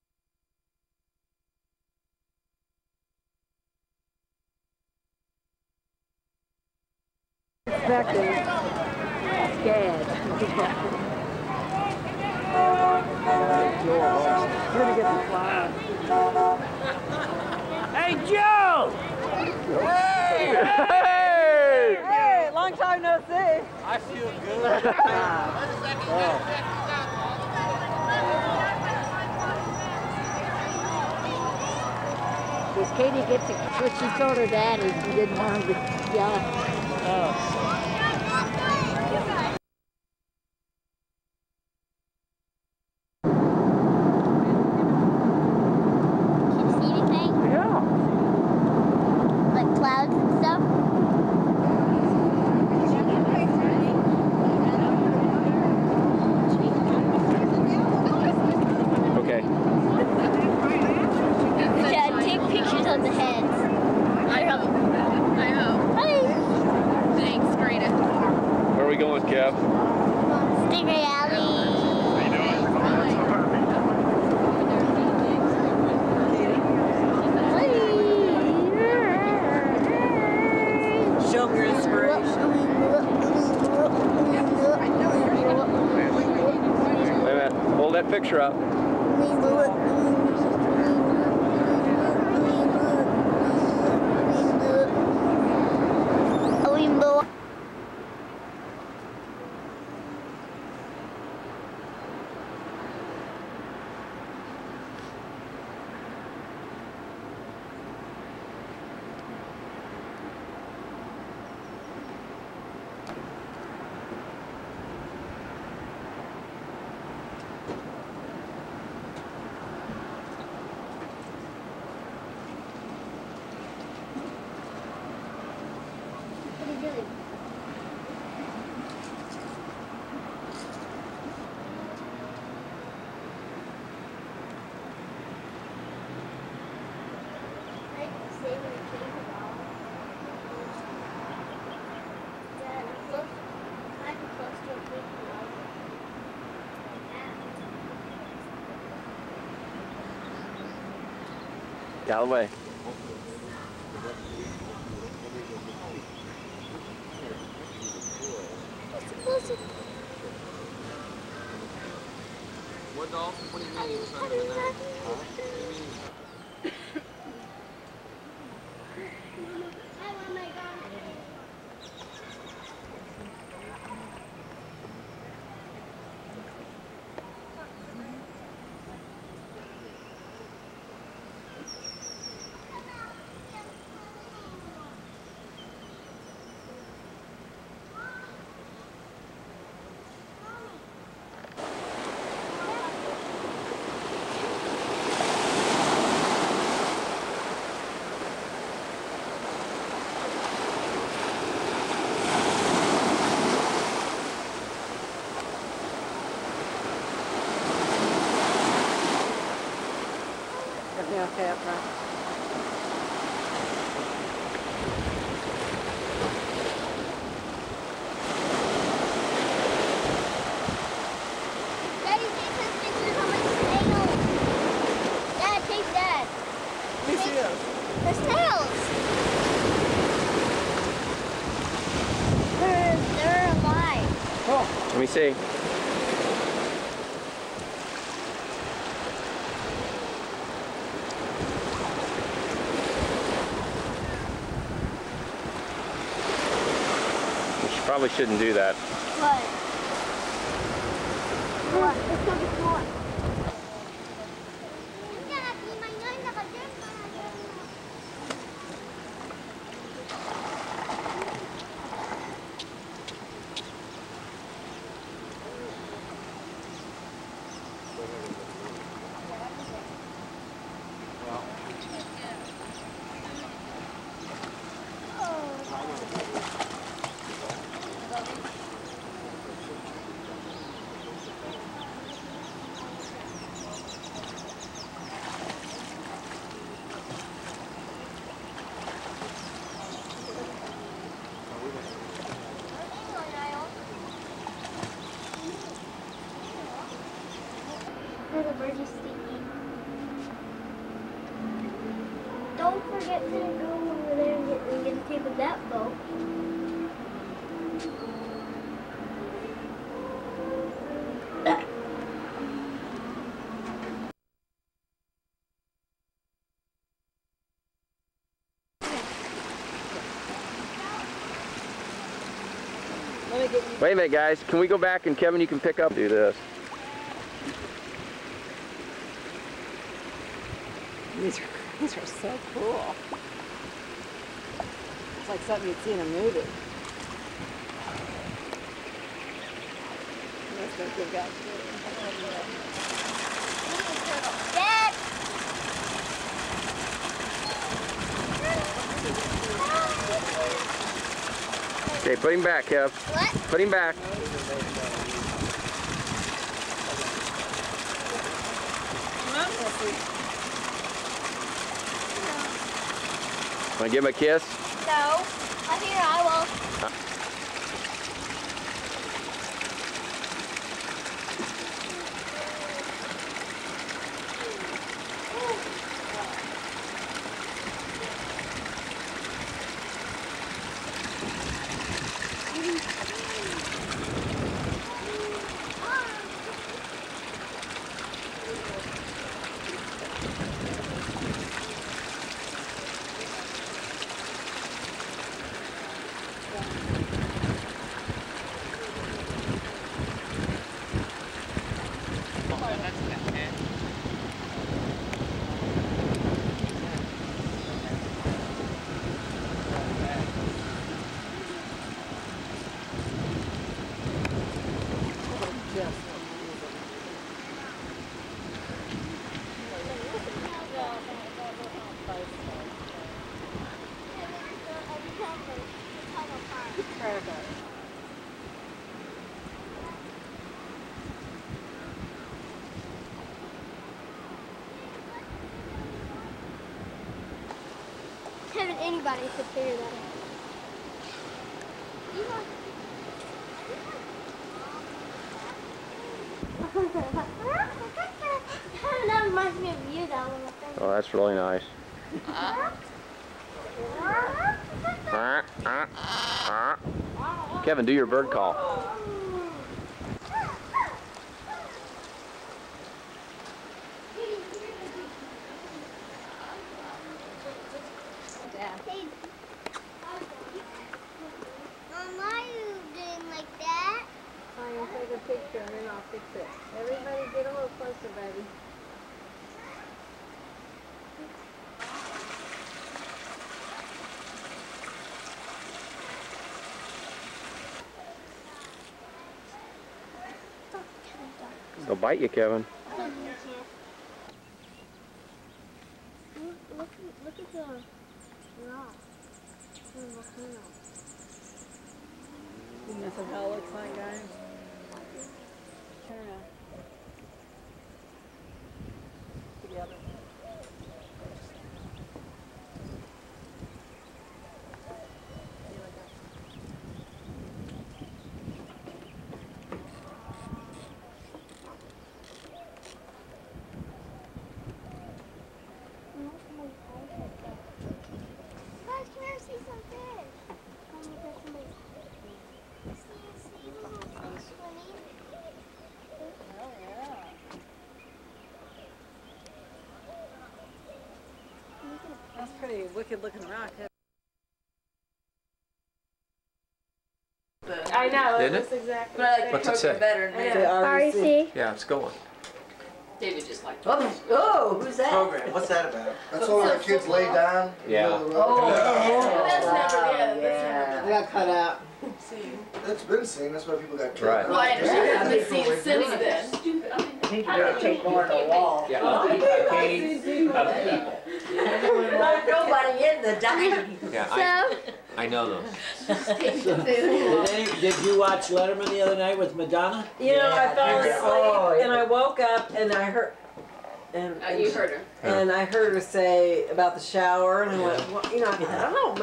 Expecting. Scared. Gonna get the fly. Hey, Joe! Hey! Hey! Hey, long time no see. I feel good. Because Katie gets it, what she told her daddy, she didn't want him to yell at her. Oh. Picture up. Galloway. What doll? What do you mean he was under the net? Huh? What do you mean? Okay, up front. Daddy, take some pictures of my snails. Dad, take that. Who's this? The snails. They're, they're alive. Let me see. Probably shouldn't do that. What? What? It's gonna be fun. For the birdies stinking. Don't forget to go over there and get, and get a tape of that boat. Wait a minute, guys. Can we go back and Kevin, you can pick up? Do this. These are, these are so cool. It's like something you'd see in a movie. That's what good guys do. Dad! Okay, put him back, Kev. What? Put him back. Want to give him a kiss? No. I here I will. Huh? Kevin, anybody could figure that out. That reminds me of you, that one. Oh, that's really nice. Kevin, do your bird call. Mom, why are you doing like that? I'm going to take a picture and then I'll fix it. Everybody get a little closer, baby. They'll bite you, Kevin. Look, look, look at the rock. The volcano. Isn't this what hell looks like, guys? Turn around. Together. Guys, come here, see some fish. Come look at somebody. See, see little fish swimming. Oh, yeah. That's pretty wicked looking rock. The Didn't it? Exactly. But I like What's it poker say? better than The R E C. Yeah, it's going. David just liked oh, oh, who's that? Program, what's that about? That's all the kids lay down. Yeah. Oh, That's never, yeah, that's yeah. never. I got cut out. It's been seen. That's why people got killed. Right. Well, I understand. I haven't seen it since then. I think you're gonna take more than a wall. Yeah. A cane of people. There's nobody in the dining. Yeah, I, I know those. Did, any, did you watch Letterman the other night with Madonna? You know, I fell asleep Oh, yeah. and I woke up and I heard, and, Uh, you heard her. and I heard her say about the shower, and I went, well, you know, I thought, oh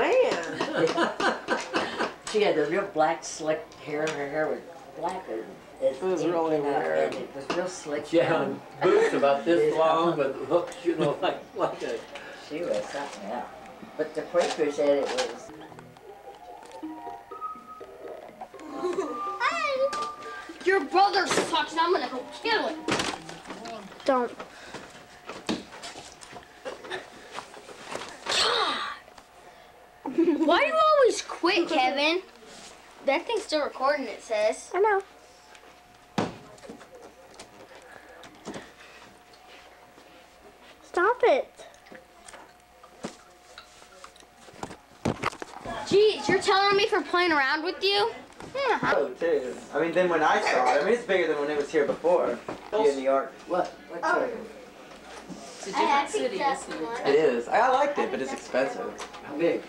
man. She had the real black slick hair, and her hair was blacker. It was really and weird. it was real slick. She had boots about this long with hooks, you know, like, like a... She was something else. But the Quaker said it was. Your brother sucks and I'm gonna go kill him. Don't. Why do you always quit, Kevin? That thing's still recording, it says. I know. Stop it. Geez, you're telling me for playing around with you? Yeah. Oh, too. I mean, then when I saw it, I mean, it's bigger than when it was here before. Here in New York. What? What's Oh. it? It's a different city, isn't it? It is. I liked it, but it's expensive. How big?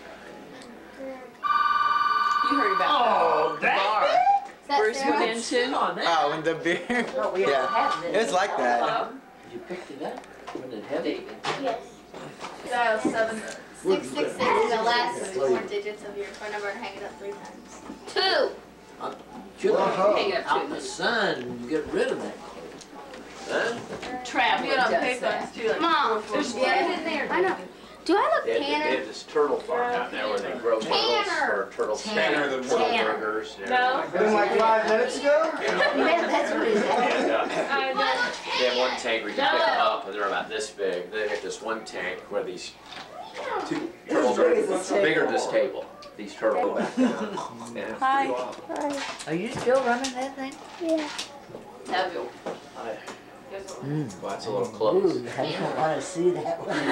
You heard about Oh, the bar That's Bruce Sarah? went into. Oh, and the beer? No, we Yeah. have It was like that. You picked it up? Wasn't it heavy? David. Yes. Dial seven six six six is the last four digits of your phone number and hang it up three times. Two. Should Whoa. Hang up out in to the sun and get rid of that. Huh? Travel You got does pay that. phones too, like Mom. four, There's four, bread four. in there. I know. Do I look They had, they tanner? had this turtle farm down there where they grow turtles Tanner. for turtle Tanner. steak, turtle Tanner. burgers. and No. everything Been like five minutes ago? Yeah, that's what it is. And, uh, I know. they have one tank where you can pick them up and they're about this big. Then they have this one tank where these two turtles big as this are bigger than table. this table. These turtles go back down. And it's Hi. pretty awesome. Hi. Are you still running that thing? Yeah. Have you? I- Guess what? Well, that's a little close. Ooh, I don't want to see that one.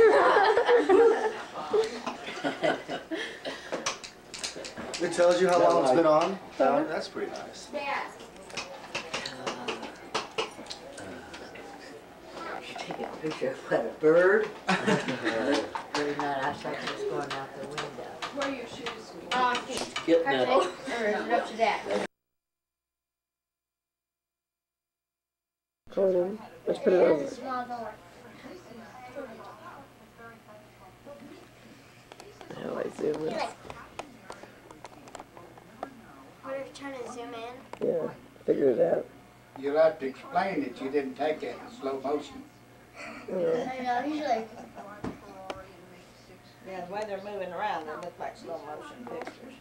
It tells you how long it's been on. Oh, that's pretty nice. Yeah. You take a picture of what, a bird? Really not, I thought it was going out the window. Where are your shoes? Um, Getting that. or is it up to that? Hold on. Let's put it over. Small door. How I zoom in. What are you trying to zoom in? Yeah, figure it out. You'll have to explain that you didn't take that in slow motion. Yeah. I know, usually. Yeah, the way they're moving around, they look like slow motion pictures.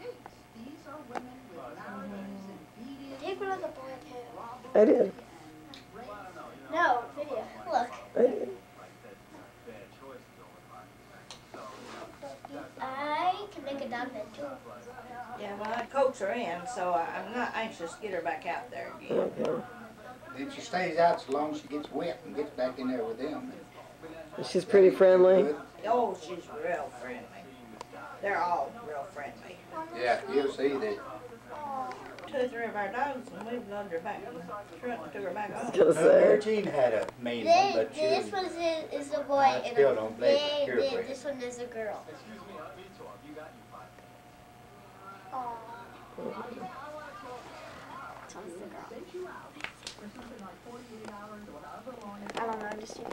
Take one of the boy too. I did. No, video. Look. I did. I can make a dog bed too. Yeah, well, I coax her in, so I- I'm not anxious to get her back out there again. Okay. Then she stays out so long as she gets wet and gets back in there with them. She's pretty friendly. Oh, she's real friendly. They're all real friendly. Yeah, you'll see that. Two or three of our dogs, and we've loved her back in the truck and took her back home. Uh, Gertrude had a mean one, This, but she this was, one is, is a boy I and still a, don't believe they, it's they, purebred. this one is a girl. Aw. This one's the girl. I don't know, I'm just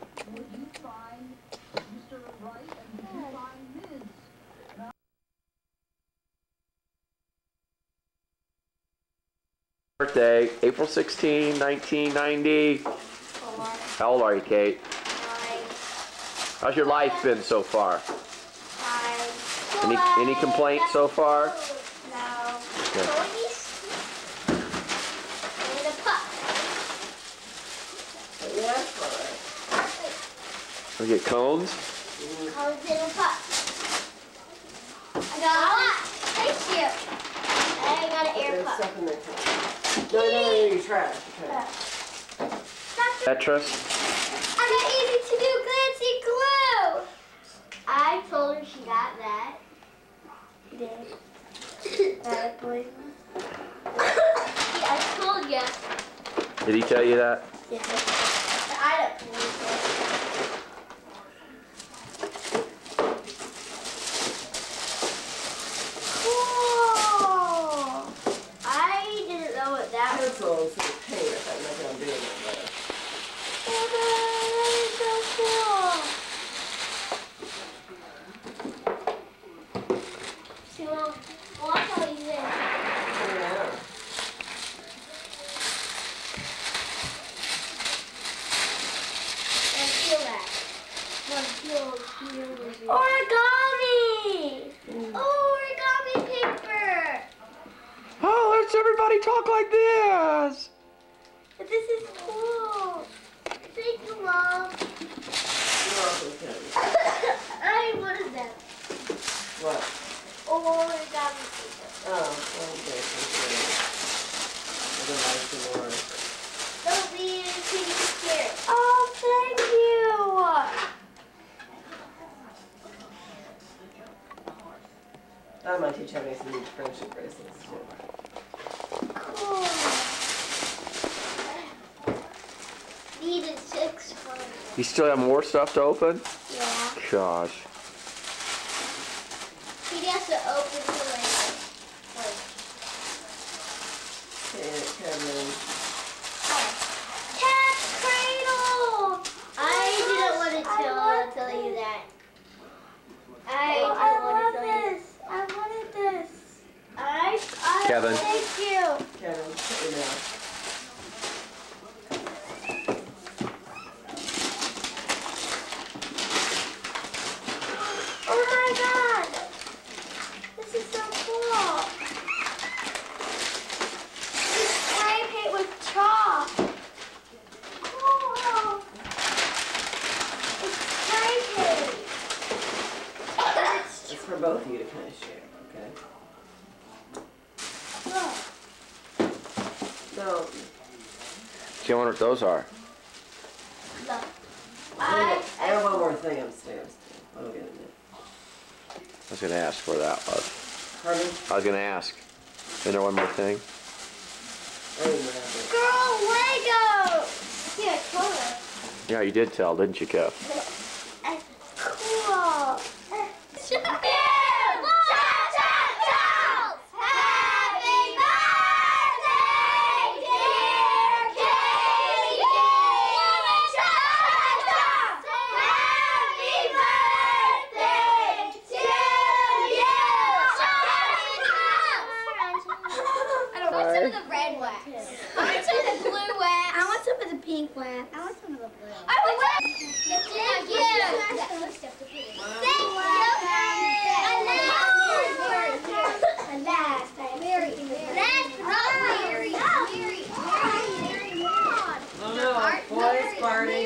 Birthday, April sixteenth, nineteen ninety. How old are you, Kate? How's your life been so far? Any any complaints so far? No. Good. And a pup. We get cones. Comes in a pup. I got a lot. Thank you. I got an air There's cup. stuff in there too. No, no, no, your trash. Okay. Tetris. I got easy to do glitzy glue. I told her she got that. Did. That boy. I told you. Did he tell you that? Yeah. I don't believe it. Cool. I didn't know what that was. Pencil instead of paint, if I'm not gonna do it better. Oh, that is so cool. See, well, well, I'll tell you this. Yeah. Let's feel that. Let's feel, feel, origami! Oh, origami paper! Oh, let's everybody talk like this. This is cool. Thank you, Mom. You're welcome, Kevin. I wanted them. What? Oh, origami paper. Oh, okay. I don't like some more. Don't be a kitty scared. Oh, thank you. I might teach how to make some neat friendship bracelets too. Cool. Needed six for me. You still have more stuff to open? Yeah. Gosh. He has to open the later. Okay, Kevin. Cat cradle! I didn't want to tell, uh, tell you that. I Oh, didn't I want to tell love you. this. I wanted this. I, I Kevin. Thank you. Kevin, put me down. Oh my god! This is so cool. This spray paint with chalk. Cool. It's spray paint. It's It's for both of you to kind of share, okay? look. No. See, I wonder what those are. Look. I, I have one more thing upstairs. I'll get it. I was gonna ask where that was. Pardon? I was gonna ask. Is there one more thing? I didn't have it. Girl Lego! Yeah, I told her. Yeah, you did tell, didn't you, Kev? Cool. Cha cha cha! Happy birthday, dear Katie! Cha cha cha! Happy birthday to you! I don't want some of the red wax. I want some of the blue wax. I want some of the pink wax. I want some of the blue. I want some. Thank you. And last, Mary, last, Mary, Mary, Mary, Mary, Oh no, boys party.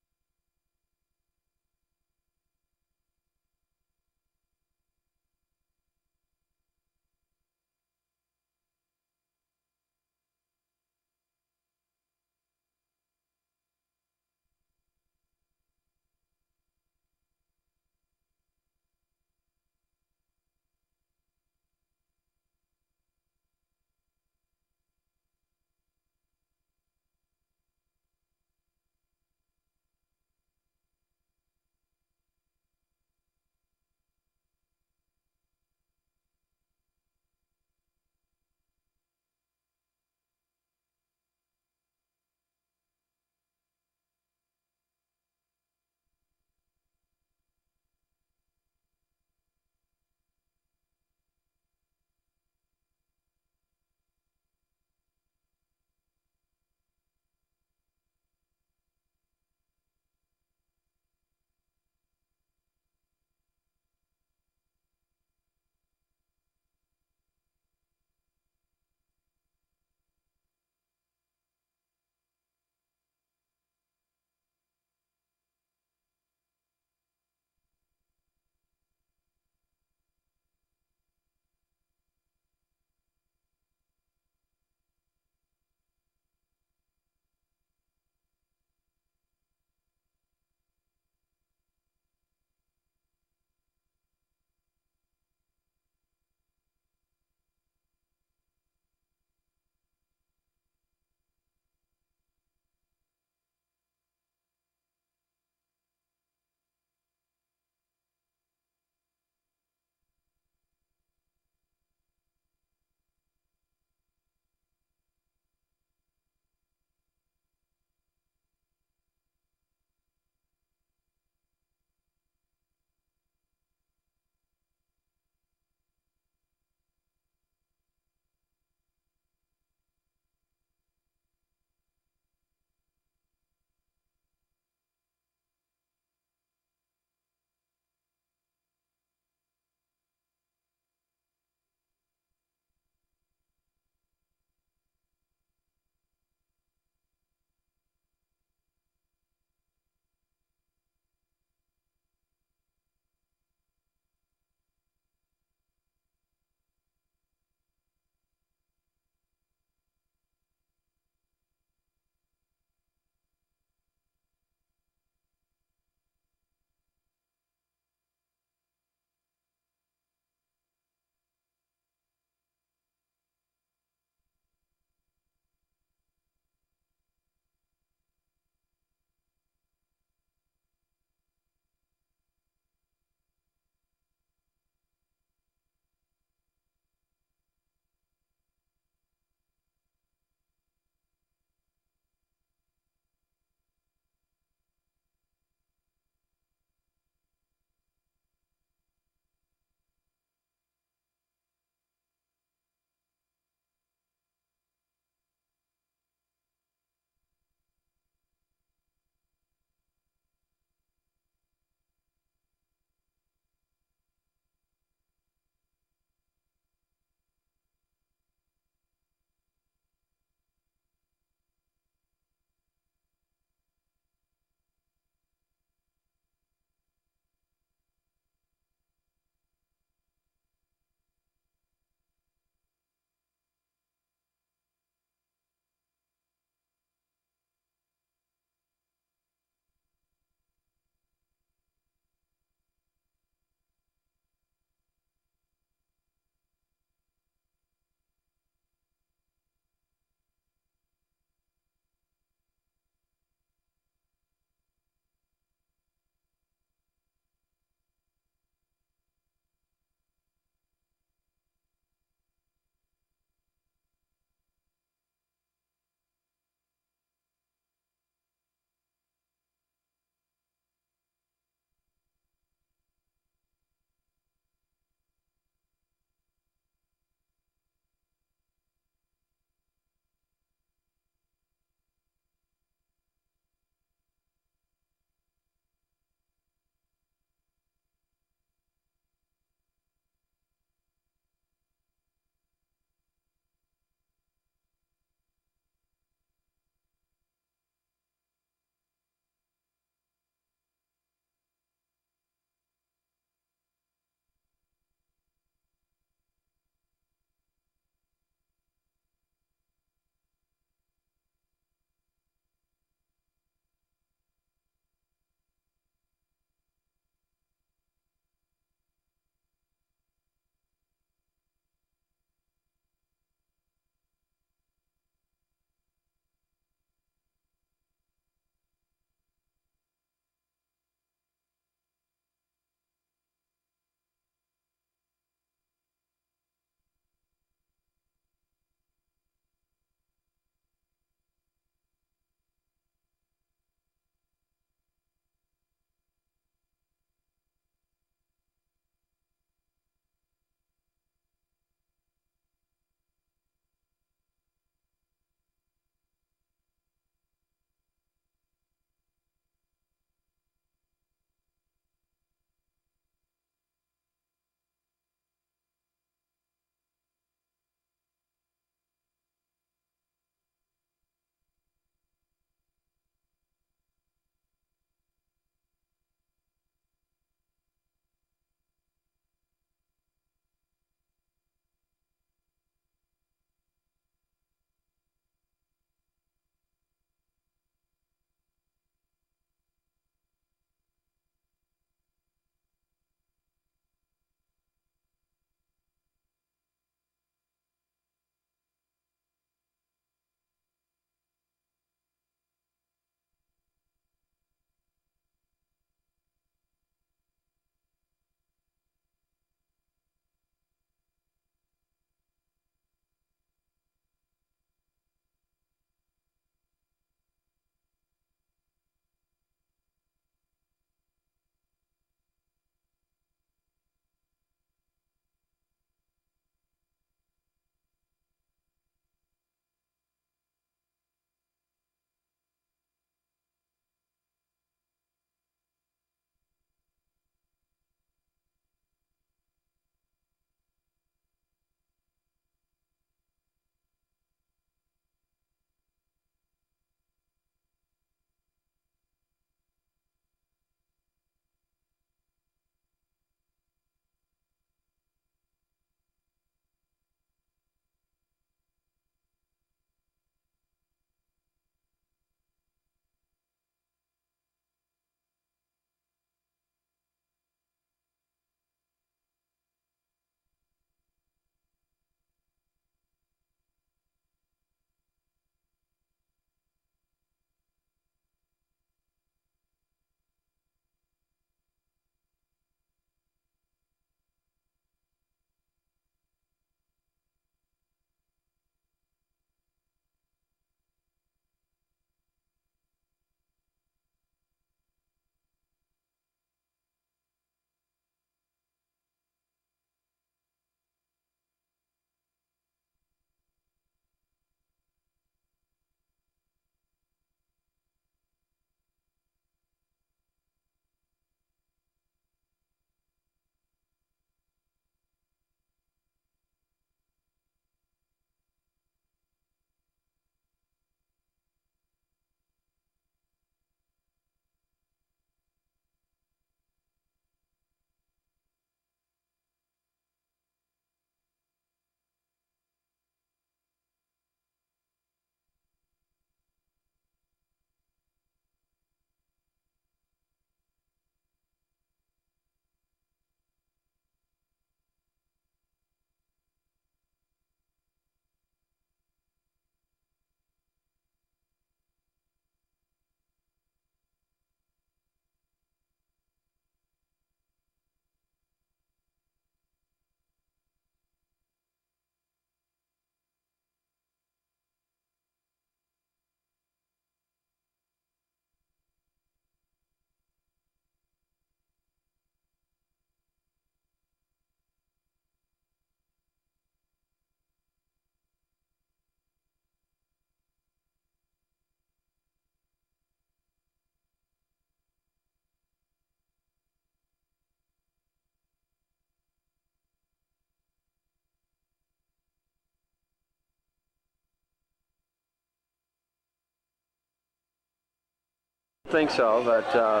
I think so, but uh,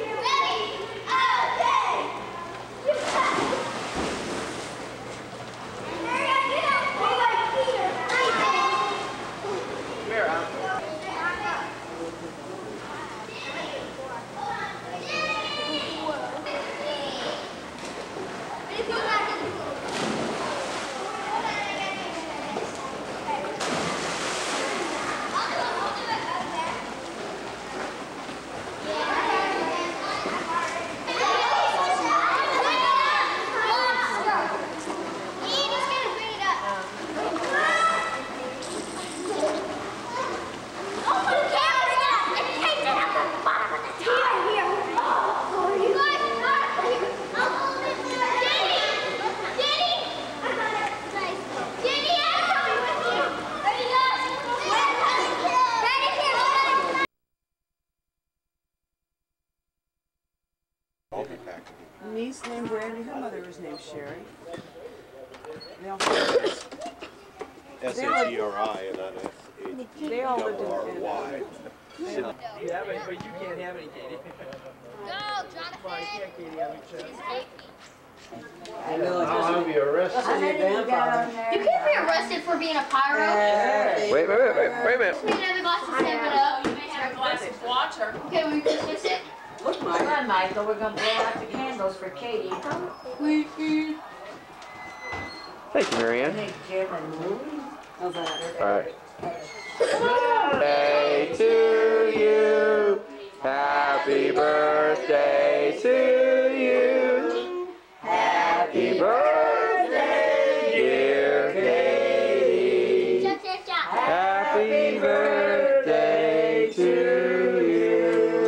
niece named Randy, her mother was named Sherry. They all S H E R I and not S H E They all lived R in Y. Yeah, but, but you can't have any, Katie. Go, Jonathan. Why can't Katie have any chips? I know, I'll be arrested. You can't be arrested for being a pyro. wait, wait, wait, wait, wait a minute. You may have a glass of seven up. You may have a glass of water. Okay, will you just fix it? Look, Mike. Come on, Michael, we're gonna blow out the candles for Katie. Thank you, Marianne. Hey, Jim and Louie. How's that? All right. Birthday to you. Happy birthday to you. Happy birthday, dear Katie. Happy birthday to you.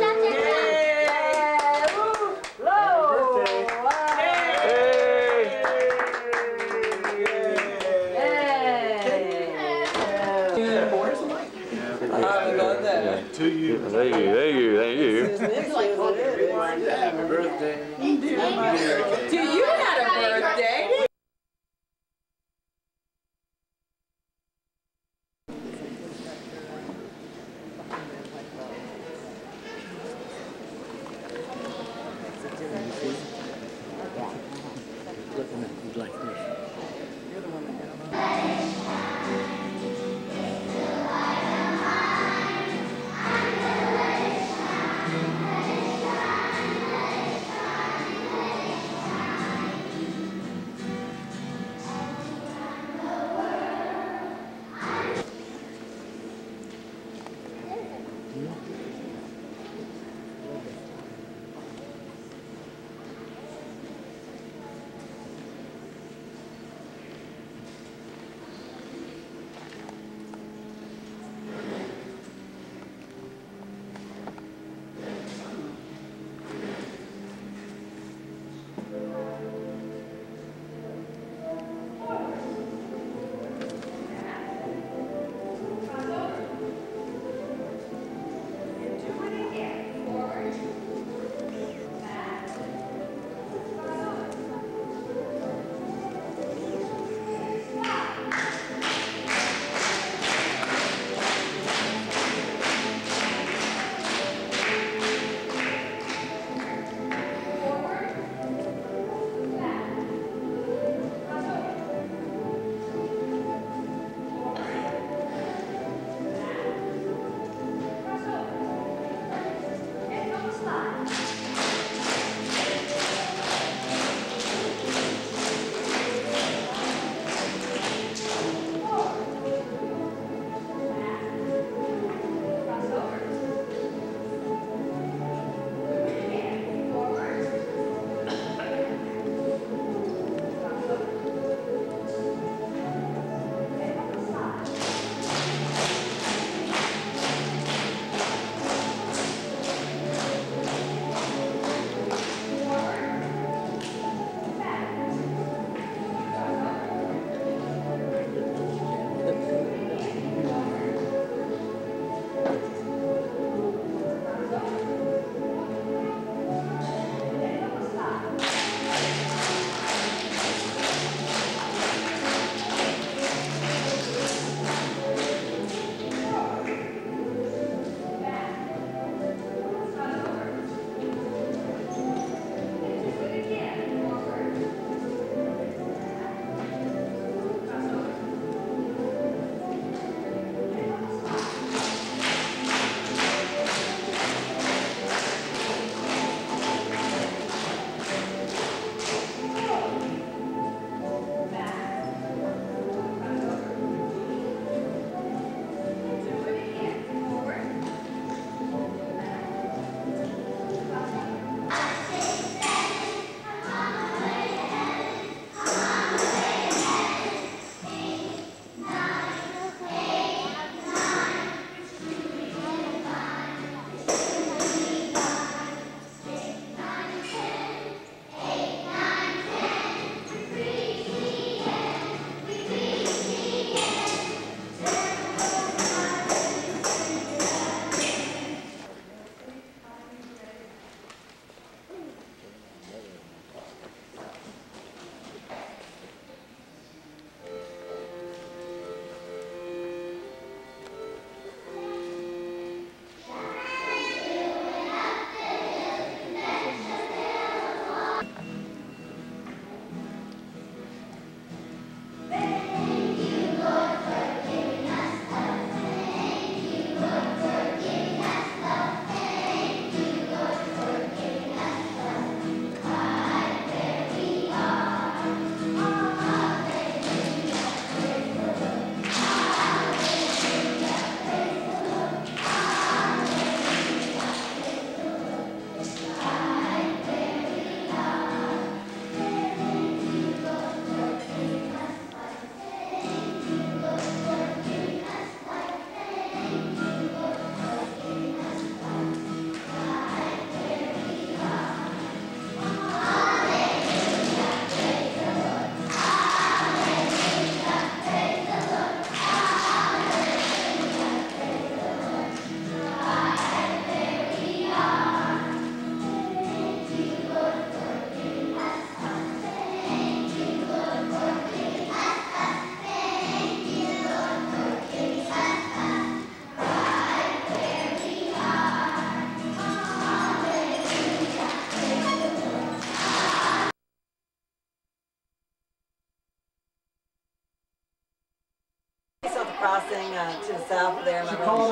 To you. Thank you, thank you, thank you. Happy birthday. Do you had a birthday?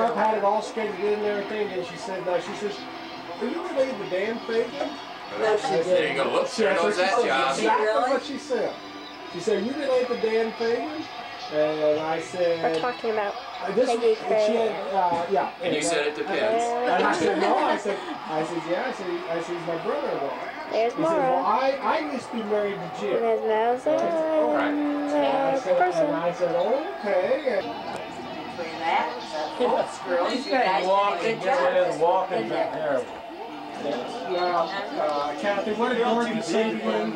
up, had it all scheduled in and everything, and she said, no, she says, are you related to Dan Fagan? No, she didn't. There you go. Whoops, there goes that job. Exactly what she said. She said, you related to Dan Fagan? And I said... We're talking about uh, this, Peggy and she had, uh, yeah. And you said it depends. And I said, no, I said, I said, yeah, I said, I said, he's my brother-in-law. There's He said, well, Mara. I, I used to be married to Jim. There's Melza Right. and And I the said, person. and I said, okay. And These guys walking, get rid of the walking, they're terrible. Now, uh, Kathy, what did Dorothy say to you?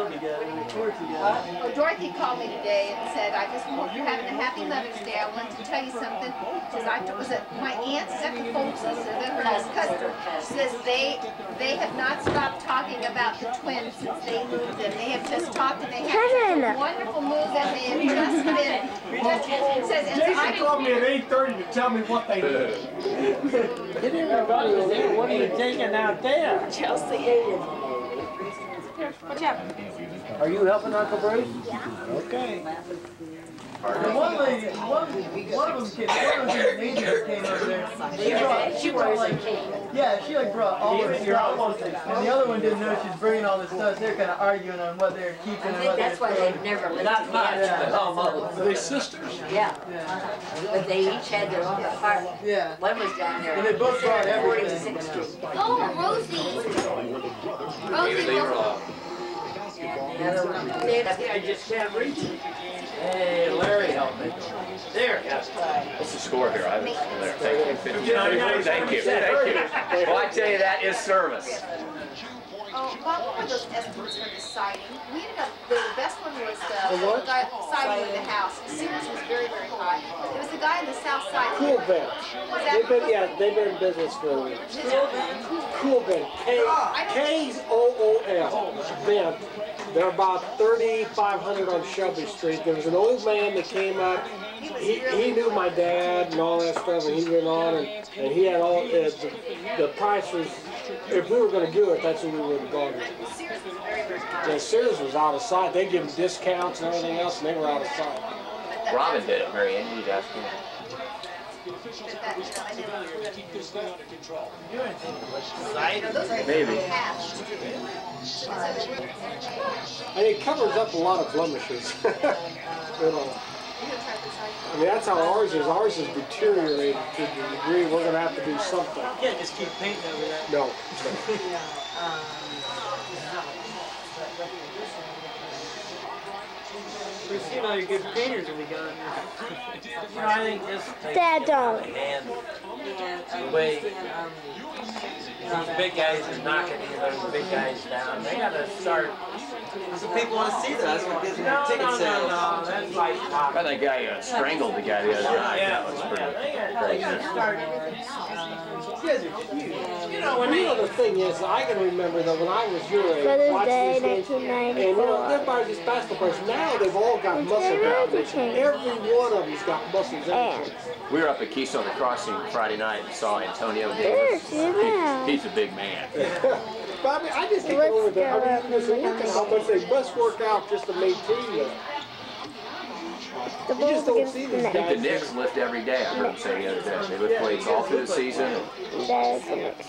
Well, Dorothy called me today and said, I just hope you're having a happy Mother's Day. I wanted to tell you something. She says, I was at my aunt's at the Folkses, and then her nice cousin. She says they they have not stopped talking about the twins since they moved in. They have just talked and they have a wonderful move and they have just been. Just, says, and Jason I, called me at eight thirty to tell me what they did. Get everybody in there. What are you taking out there? Chelsea. Watch out. Are you helping Uncle Bruce? Okay. And one lady, one, one of them came, one of them Asians came over there. She brought, she brought like, yeah, she like brought all of it. And the other one didn't know she was bringing all this stuff. They were kind of arguing on what they were keeping I and think what that's they why were they've throwing. never lived Not together. much. Are they sisters? Yeah. But they each had their own apartment. Yeah. One was down there. And they both brought everything. forty-sixth Street. Oh, Rosie. Rosie, Rosie. I just can't reach it. Hey, Larry helped me. There. What's the score here? I was there. Thank you. Thank you. Thank you. Thank you. Well, I tell you, that is service. Oh, Bob, what were those estimates for the siding? We ended up, the best one was the, The what? the guy siding of the house. Sears was very, very high. It was the guy on the south side. Cool Ben. Was that They've been, yeah, they've been in business for a week. Cool Ben. K K O O L. Ben. They're about thirty-five hundred on Shelby Street. There was an old man that came up. He, he knew my dad and all that stuff, and he went on, and, and he had all, uh, the, the price was, if we were going to do it, that's what we would have gone with. Sears was very, very high. Yeah, Sears was out of sight. They give them discounts and everything else, and they were out of sight. Robin did it, Mary Ann. You'd ask him. Maybe. And it covers up a lot of blemishes. You know. I mean, that's how ours is. Ours is deteriorated to the degree we're going to have to do something. You can't just keep painting over that. No. We've seen all your good painters will be gone. You know, I think this takes Dad, don't. hand the way these big guys are knocking these other big guys down. They got to start. So people want to see that. That's what gives them No, ticket no, no, sales. no. That's like talking. That guy uh, strangled the guy the other night. Yeah, That was yeah, pretty they got they got to start. You guys are cute. You know, when You they. know, the thing is, I can remember that when I was your age, Mother's watching Day, these games, nineteen and you know, ninety-four. everybody's just basketball players. Now they've all got It's muscle very definition. interesting. Every one of them's got muscles in And it. We were up at Keystone Crossing Friday night and saw Antonio there Davis. she is now. He's a big man. But I mean, I just think Let's over there. go I up mean, listen, look at how much they must work out just to maintain that. The You Bulls just don't against see the these I think the guys. Knicks lift every day. I heard him say the other day. They lift weights all through the season. There's the Knicks.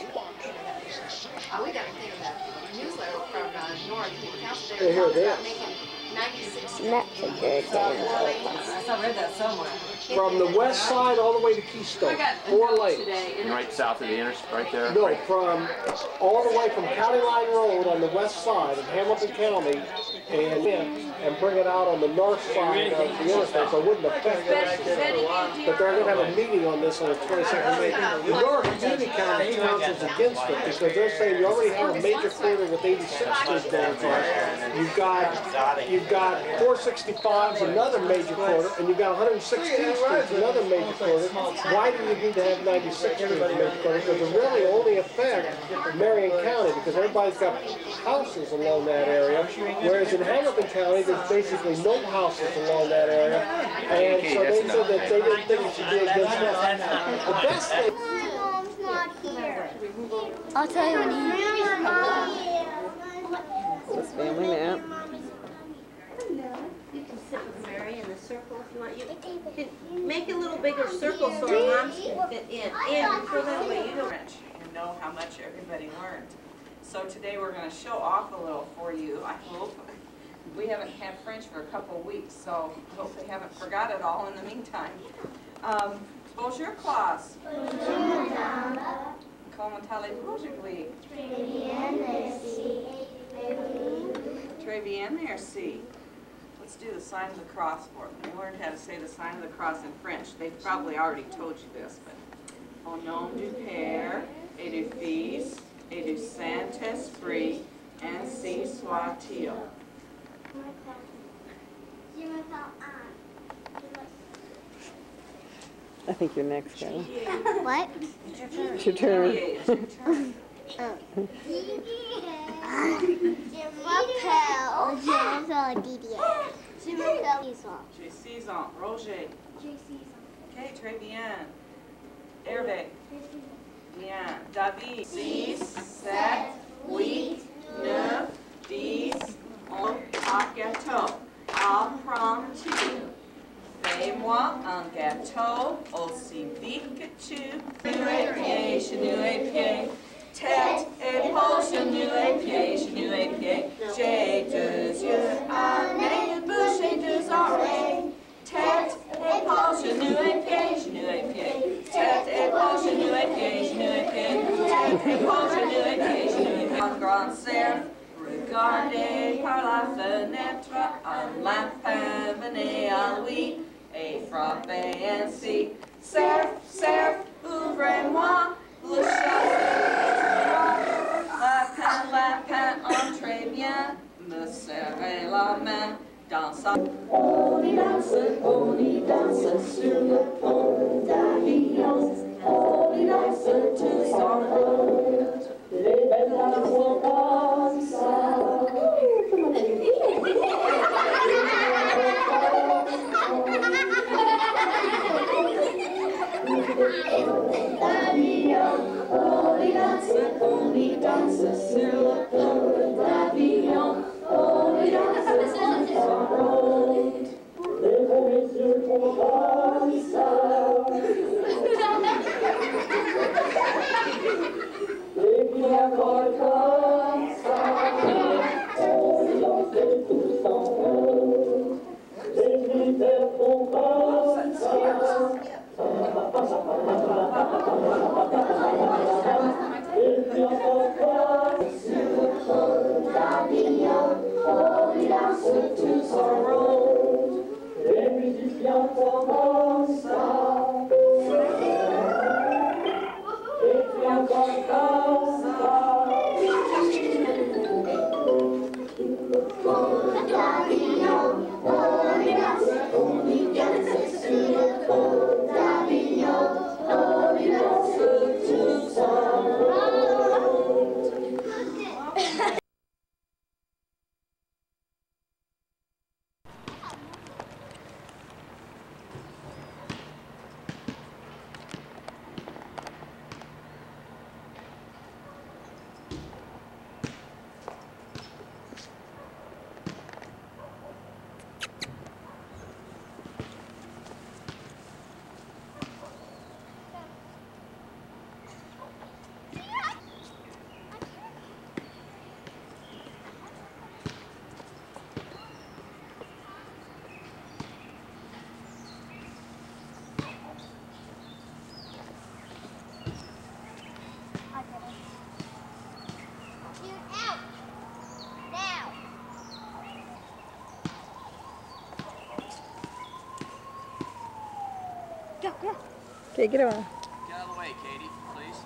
Oh, we got a thing about newsletter from uh, North. The council Hey, there here talks it about is. making ninety-six That's a good game. I read that somewhere. From the west side all the way to Keystone, four lanes. And right south of the inter, right there. No, from all the way from County Line Road on the west side of Hamilton County and in, and bring it out on the north side of the interstate, so it wouldn't affect it. But they're going to have a meeting on this on the twenty-second of May. The North Community County Council's against it because they're saying you already have a major corridor with eighty-six street going on. You've got, you've got four sixty-five's another major corridor, and you've got one hundred sixteenth Street's another major corridor. Why do you need to have ninety-sixth Street as a major corridor? Because it really only affects Marion County because everybody's got houses along that area, whereas in Hamilton County, there's basically no houses along that area, and so they said that they didn't think it should be against that. The best thing. Mom's not here. I'll tell you when he Grandma's not here. This family nap. You can sit with Mary in the circle if you want. You can make a little bigger circle so our moms can fit in. And so that way you don't. French and know how much everybody learned. So today we're going to show off a little for you, I hope. We haven't had French for a couple of weeks, so I hope they haven't forgot it all in the meantime. Um, bonjour class. Comment allez-vous aujourd'hui? Très bien, merci. Let's do the sign of the cross for them. We learned how to say the sign of the cross in French. They've probably already told you this, but au nom du Père et du Fils et du Saint-Esprit, ainsi soit-il. I think you're next, Joe. What? It's your turn. Je m'appelle, je m'appelle Didier. Je m'appelle Isaac. J'ai six ans. Roger. J'ai six ans. Ok, très bien. Hervé. Bien. David. six, sept, huit, neuf, dix, onze. À gâteau. Apprenti. Fais-moi un gâteau aussi vite que tu. Genoux et pieds, genoux et pieds. Tête, épaules, genoux et pieds, genoux et pieds. J'ai deux yeux, un nez, une bouche et deux oreilles. Tête, épaules, genoux et pieds, genoux et pieds. Tête, épaules, genoux et pieds, genoux et pieds. Tête, épaules, genoux et pieds, genoux et pieds. Un grand cerf, regardez par la fenêtre, un lapin venait à lui et frappait ainsi. Cerf, cerf, ouvrez-moi le chapeau. Lapin, lapin, entrez bien, me serrez la main dans sa... On y danse, on y danse sur le pont d'Avignon. On y danse tous en route. Les belles dames sont comme ça. On y danse, on y danse sur le pont d'Avignon. On y danse tous en route. Les beaux messieurs font comme ça. Et puis encore comme ça. On y danse tous en route. Les militaires font comme ça. Et puis encore comme sur le pont d'Avignon. On y danse tous en route. Les musiciens font comme ça. Et puis encore comme ça. Pont d'Avignon. On y danse, on y danse sur le pont d'Avignon. On y danse tous en route. Okay, get on. Get out of the way, Katie, please.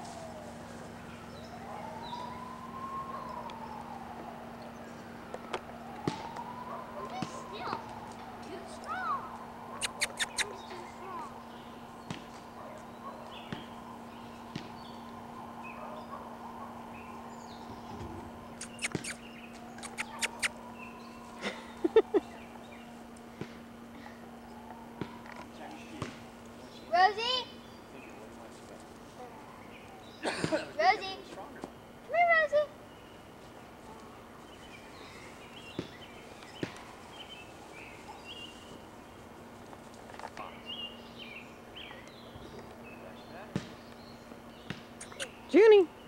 Rosie? Rosie? Come here, Rosie. Junie.